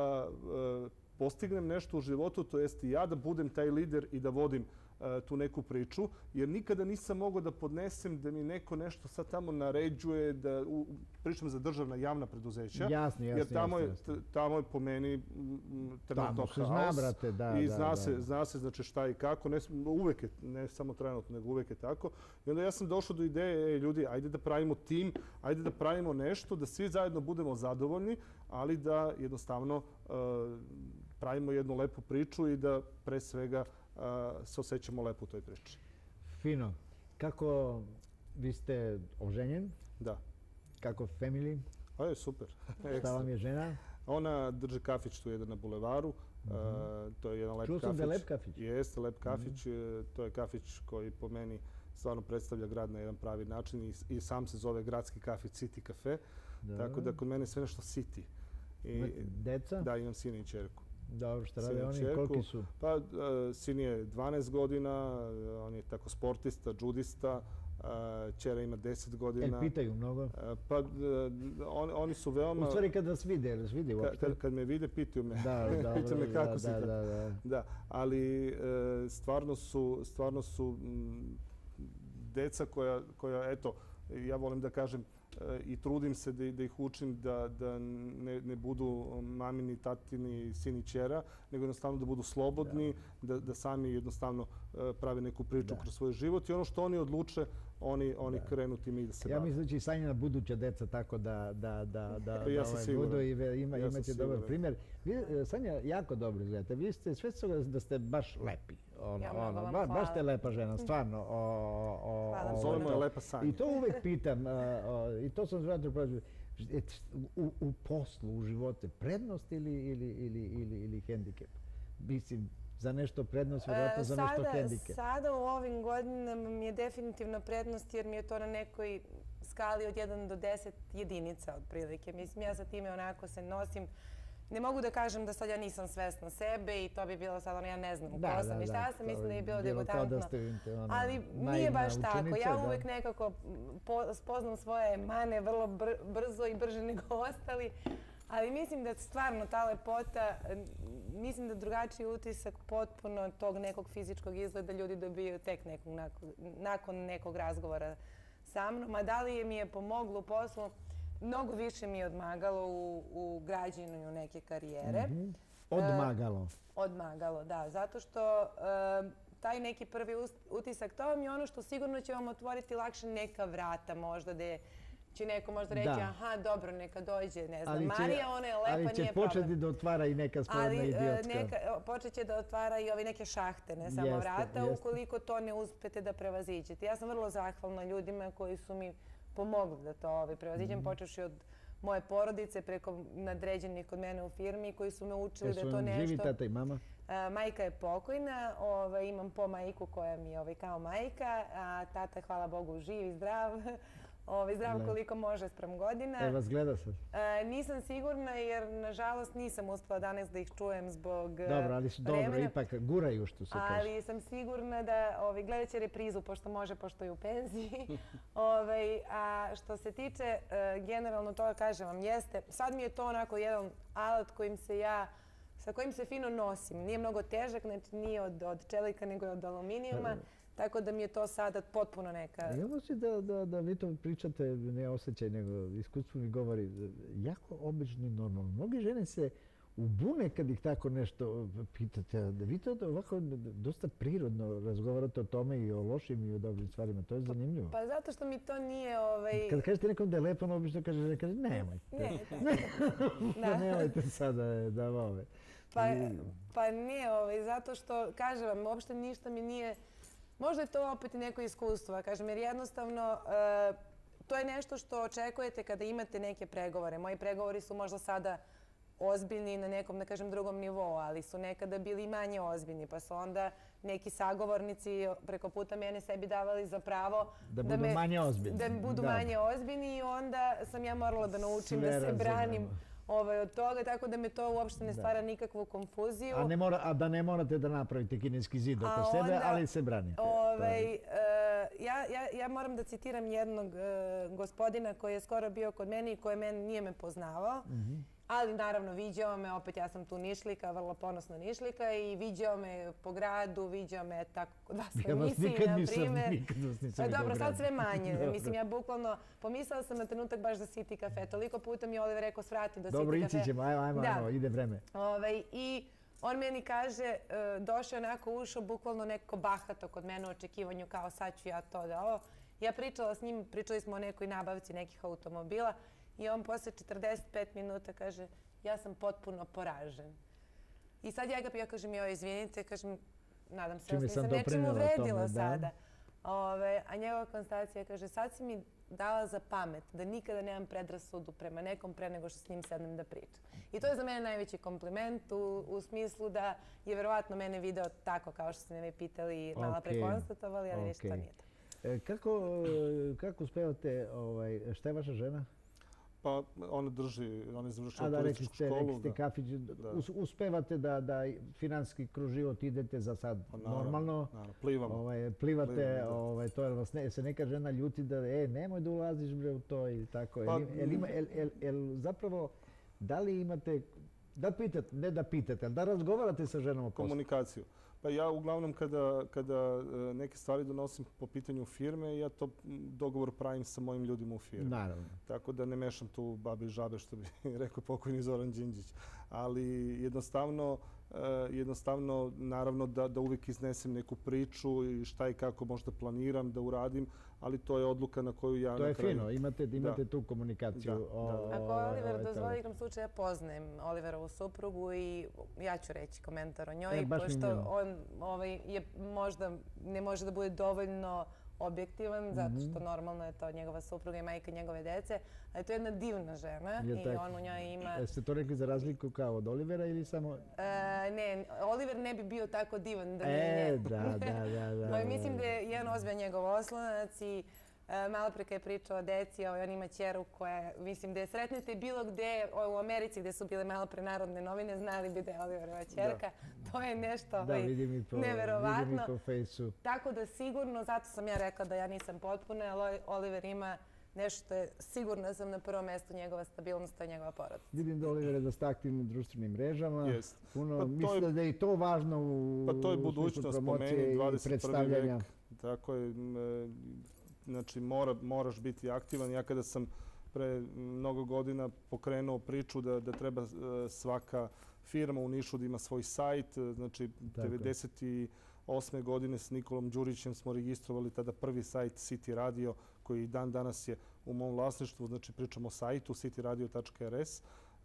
postignem nešto u životu, to jest i ja da budem taj lider i da vodim tu neku priču, jer nikada nisam mogao da podnesem da mi neko nešto sad tamo naređuje, da pričam za državna javna preduzeća, jer tamo je po meni trenutno haos. I zna se znači šta i kako, uvek je, ne samo trenutno, nego uvek je tako. I onda ja sam došao do ideje, ljudi, ajde da pravimo tim, ajde da pravimo nešto, da svi zajedno budemo zadovoljni, ali da jednostavno pravimo jednu lepu priču i da pre svega se osjećamo lepo u toj priči. Fino. Kako vi ste oženjen? Da. Kako family? Je super. Šta vam je žena? Ona drži kafić tu jedan na bulevaru. To je jedan lep kafić. Čuo sam da je lep kafić. Jeste, lep kafić. To je kafić koji po meni stvarno predstavlja grad na jedan pravi način i sam se zove gradski kafić City Cafe. Tako da kod mene sve nešto City. Deca? Da, imam sina i čerku. Dobro, šta rade oni? Koliki su? Pa, sin je 12 godina, on je tako sportista, džudista, čera ima 10 godina. Pitaju mnogo? Pa, oni su veoma... U stvari kad vas vide uopšte? Kad me vide, pitaju me. Pitaju me kako si. Da, ali stvarno su deca koja, eto, ja volim da kažem, i trudim se da ih učim da ne budu mamini, tatini, sin i ćera, nego jednostavno da budu slobodni, da sami jednostavno prave neku priču kroz svoj život i ono što oni odluče, oni krenu tim i da se bave. Ja mislim da će i Sanjina buduća deca tako da budu i imaće dobar primjer. Sanja jako dobro izgledate. Vi ste sve da ste baš lepi. Ja, mnogo vam baš ste hvala. lepa žena, stvarno. Hvala puno. Zovemo je Lepa Sanja. I to uvek pitam, i to sam zvratio prođu, u poslu, u živote, prednost ili hendikep? Mislim, za nešto prednost, vjerojatno za nešto hendikep. Sada u ovim godinama mi je definitivno prednost jer mi je to na nekoj skali od 1 do 10 jedinica otprilike. Mislim, ja sa time onako se nosim. Ne mogu da kažem da sad ja nisam svesna sebe i to bi bilo sad ja ne znam ko sam i šta sam, mislim da je bilo degutantno. Ali nije baš tako. Ja uvek nekako spoznam svoje mane vrlo brzo i brže nego ostali. Ali mislim da stvarno ta lepota, mislim da drugačiji utisak potpuno tog nekog fizičkog izgleda ljudi dobiju tek nakon nekog razgovora sa mnom. A da li mi je pomoglo u poslu? Mnogo više mi je odmagalo u građenju neke karijere. Odmagalo? Odmagalo, da. Zato što taj neki prvi utisak, to vam je ono što sigurno će vam otvoriti lakše neka vrata možda gde će neko možda reći aha, dobro, neka dođe, ne znam, Marija, ona je lepa, nije problem. Ali će početi da otvara i neka sporedna idiotska. Počet će da otvara i ove neke šahte, ne samo vrata, ukoliko to ne uspete da prevaziđete. Ja sam vrlo zahvalna ljudima koji su mi pomogli da to prevaziđem, počevši od moje porodice, preko nadređenih kod mene u firmi, koji su me učili da je to nešto... Živi tata i mama? Majka je pokojna, imam majku koja mi je kao majka, a tata, hvala Bogu, živ i zdrav. Zdrav koliko može sprem godina. Vas gleda sad? Nisam sigurna jer, nažalost, nisam uspela danas da ih čujem zbog vremena. Dobro, ali dobro, ipak guraju što se kaže. Ali sam sigurna da gledat će reprizu pošto može, pošto je u penziji. A što se tiče generalno toga, kažem vam, jeste, sad mi je to onako jedan alat sa kojim se fino nosim. Nije mnogo težak, znači nije od čelika nego je od aluminijuma. Tako da mi je to sada potpuno neka... Ja mislim da vi to pričate, ne osjećaj, nego iskustvo mi govori jako obično i normalno. Mnogi žene se ubune kad ih tako nešto pitate. Vi to ovako dosta prirodno razgovarate o tome i o lošim i o dobrim stvarima. To je zanimljivo. Pa zato što mi to nije... Kad kažete nekom da je lepo, obično kaže nemojte. Nemojte sada da vove. Pa nije, zato što, kažem vam, uopšte ništa mi nije... Možda je to opet i neko iskustvo, kažem, jer jednostavno to je nešto što očekujete kada imate neke pregovore. Moji pregovori su možda sada ozbiljni na nekom, da kažem, drugom nivou, ali su nekada bili manje ozbiljni, pa su onda neki sagovornici preko puta mene sebi davali za pravo da budu manje ozbiljni. Da budu manje ozbiljni i onda sam ja morala da naučim da se branim od toga, tako da me to uopšte ne stvara nikakvu konfuziju. A da ne morate da napravite kineski zid oko sebe, ali se branite. Ja moram da citiram jednog gospodina koji je skoro bio kod mene i koji nije me poznavao. Ali naravno viđao me, opet ja sam tu Nišlika, vrlo ponosna Nišlika i viđao me po gradu, viđao me tako kod vas u emisiji, na primjer. Dobro, sad sve manje. Mislim, ja bukvalno pomislila sam na trenutak baš za City Cafe. Toliko puta mi je Oliver rekao svrati do City Cafe. Dobro, ići ćemo, ajmo, ide vreme. I on meni kaže, došao je onako ušao, bukvalno neko bahato kod mene u očekivanju kao sad ću ja to da ovo. Ja pričala s njim, pričali smo o nekoj nabavci nekih automobila. I on posle 45 minuta kaže, ja sam potpuno poražen. I sad ja kažem, joj, izvinite, kažem, nadam se da nisam nečim uvredila sada. A njegova konstatacija kaže, sad si mi dala za pamet da nikada nemam predrasudu prema nekom pre nego što s njim sednem da pričam. I to je za mene najveći kompliment u smislu da je verovatno mene video tako kao što ste me pitali i malo prekonstatovali, ali ništa nije tako. Kako uspevate, šta je vaša žena? Pa ona je završila turističku školu. Rekli ste kafić. Uspevate da finansijski kroz život idete za sad normalno? Plivamo. Plivate, to je vas se neka žena ljuti da nemoj da ulaziš u to i tako. Zapravo, da li imate, da pitate, ne da pitate, ali da razgovarate sa ženom o poslu? Komunikaciju. Pa ja uglavnom kada neke stvari donosim po pitanju firme, ja to dogovor pravim sa mojim ljudima u firmi. Naravno. Tako da ne mešam tu babe i žabe, što bi rekao pokojni Zoran Đinđić. Ali jednostavno jednostavno, naravno da uvijek iznesem neku priču i šta i kako možda planiram da uradim, ali to je odluka na koju ja To je na kraju... fino, imate tu komunikaciju. Ako Oliver dozvoli, igrom slučaja, ja poznajem Oliverovu suprugu i ja ću reći komentar o njoj, pošto on možda ne može da bude dovoljno objektivan, zato što normalno je to njegova supruga i majka njegove dece, ali to je jedna divna žena i on u njoj ima... Jeste to rekli za razliku kao od Olivera ili samo... Ne, Oliver ne bi bio tako divan da nije njen. Da. Mislim da je jedan ozbiljan njegov oslonac i malo pre kad je pričao o deci, on ima ćeru koja, mislim da je sretnete bilo gde u Americi gde su bile malo pre Narodne novine, znali bi da je Oliverova ćerka. To je nešto neverovatno. Vidim i po fejsu. Tako da sigurno, zato sam ja rekla da ja nisam potpuna, ali Oliver ima nešto što je, sigurno sam na prvom mjestu, njegova stabilnost, to je njegova porodica. Vidim da Oliver je dosta aktivni na društvenim mrežama. Puno, mislim da je i to važno u smislu promocije i predstavljanja. Tako je. Znači, moraš biti aktivan. Ja kada sam pre mnogo godina pokrenuo priču da treba svaka firma u Nišu da ima svoj sajt, znači 1998. godine s Nikolom Đurićem smo registrovali tada prvi sajt City Radio, koji dan danas je u mom vlasništvu, znači pričamo o sajtu cityradio.rs.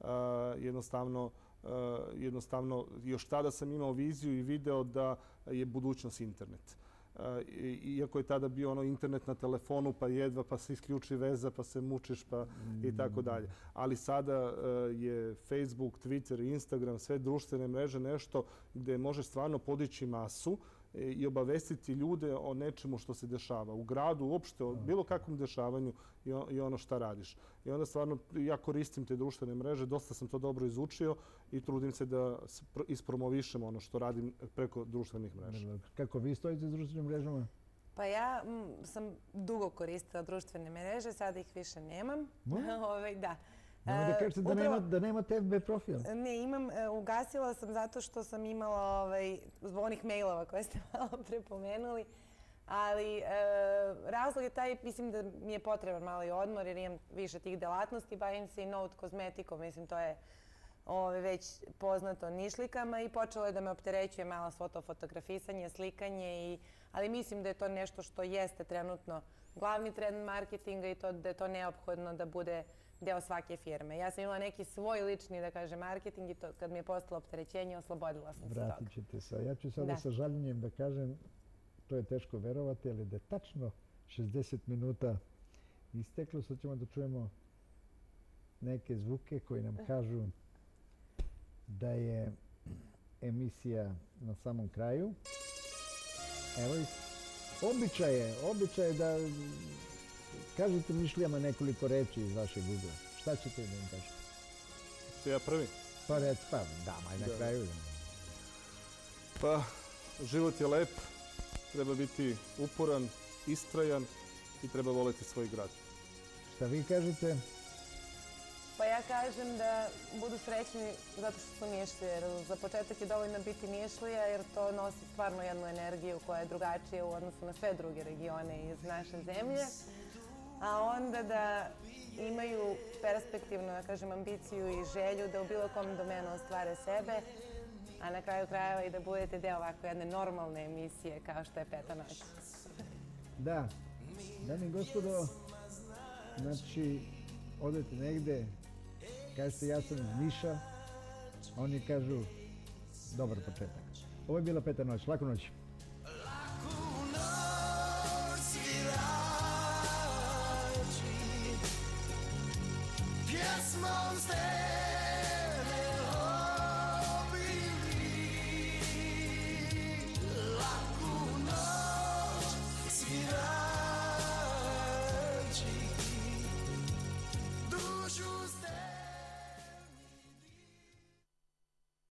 Jednostavno, još tada sam imao viziju i video da je budućnost internet. Iako je tada bio internet na telefonu, pa jedva, pa se isključi veza, pa se mučiš, pa i tako dalje. Ali sada je Facebook, Twitter, Instagram, sve društvene mreže nešto gde možeš stvarno podići masu i obavestiti ljude o nečemu što se dešava u gradu, uopšte o bilo kakvom dešavanju i ono šta radiš. I onda stvarno ja koristim te društvene mreže, dosta sam to dobro izučio i trudim se da ispromovišem ono što radim preko društvenih mreža. Kako vi stojite s društvenim mrežama? Pa ja sam dugo koristila društvene mreže, sada ih više nemam. Da. Nemoj da kažete da nemate FB profil. Ne, imam, ugasila sam zato što sam imala zbog onih mailova koje ste malo prepomenuli, ali razlog je taj, mislim da mi je potreban malo i odmor jer imam više tih delatnosti, bavim se i Note kozmetikom, mislim to je već poznato nišlikama i počelo je da me opterećuje malo svo to fotografisanje, slikanje, ali mislim da je to nešto što jeste trenutno glavni trend marketinga i da je to neophodno da bude deo svake firme. Ja sam imala neki svoj lični, da kažem, marketing i kad mi je postalo opterećenje, oslobodila sam se toga. Vratit ćete se. Ja ću sada sa žaljenjem da kažem, to je teško verovati, ali da je tačno 60 minuta isteklo. Sad ćemo da čujemo neke zvuke koji nam kažu da je emisija na samom kraju. Evo ih. Običaj je da kažete Nišlijama nekoliko reči iz vašeg ugla. Šta ćete da im kažete? Što ja prvi? Pa na kraju. Pa, život je lep, treba biti uporan, istrajan i treba voleti svoj grad. Šta vi kažete? Pa ja kažem da budu srećni zato što su Nišlije. Jer za početak je dovoljno biti Nišlija jer to nosi stvarno jednu energiju koja je drugačija u odnosu na sve druge regione iz naše zemlje. A onda da imaju perspektivnu, da kažem, ambiciju i želju da u bilo kom domenu ostvare sebe, a na kraju krajeva i da budete deo ovako jedne normalne emisije kao što je Peta noć. Da. Dame i gospodo, znači, odete negde, kažete ja sam iz Niša, a oni kažu dobar početak. Ovo je bila Peta noć. Laku noć. Pjesmom ste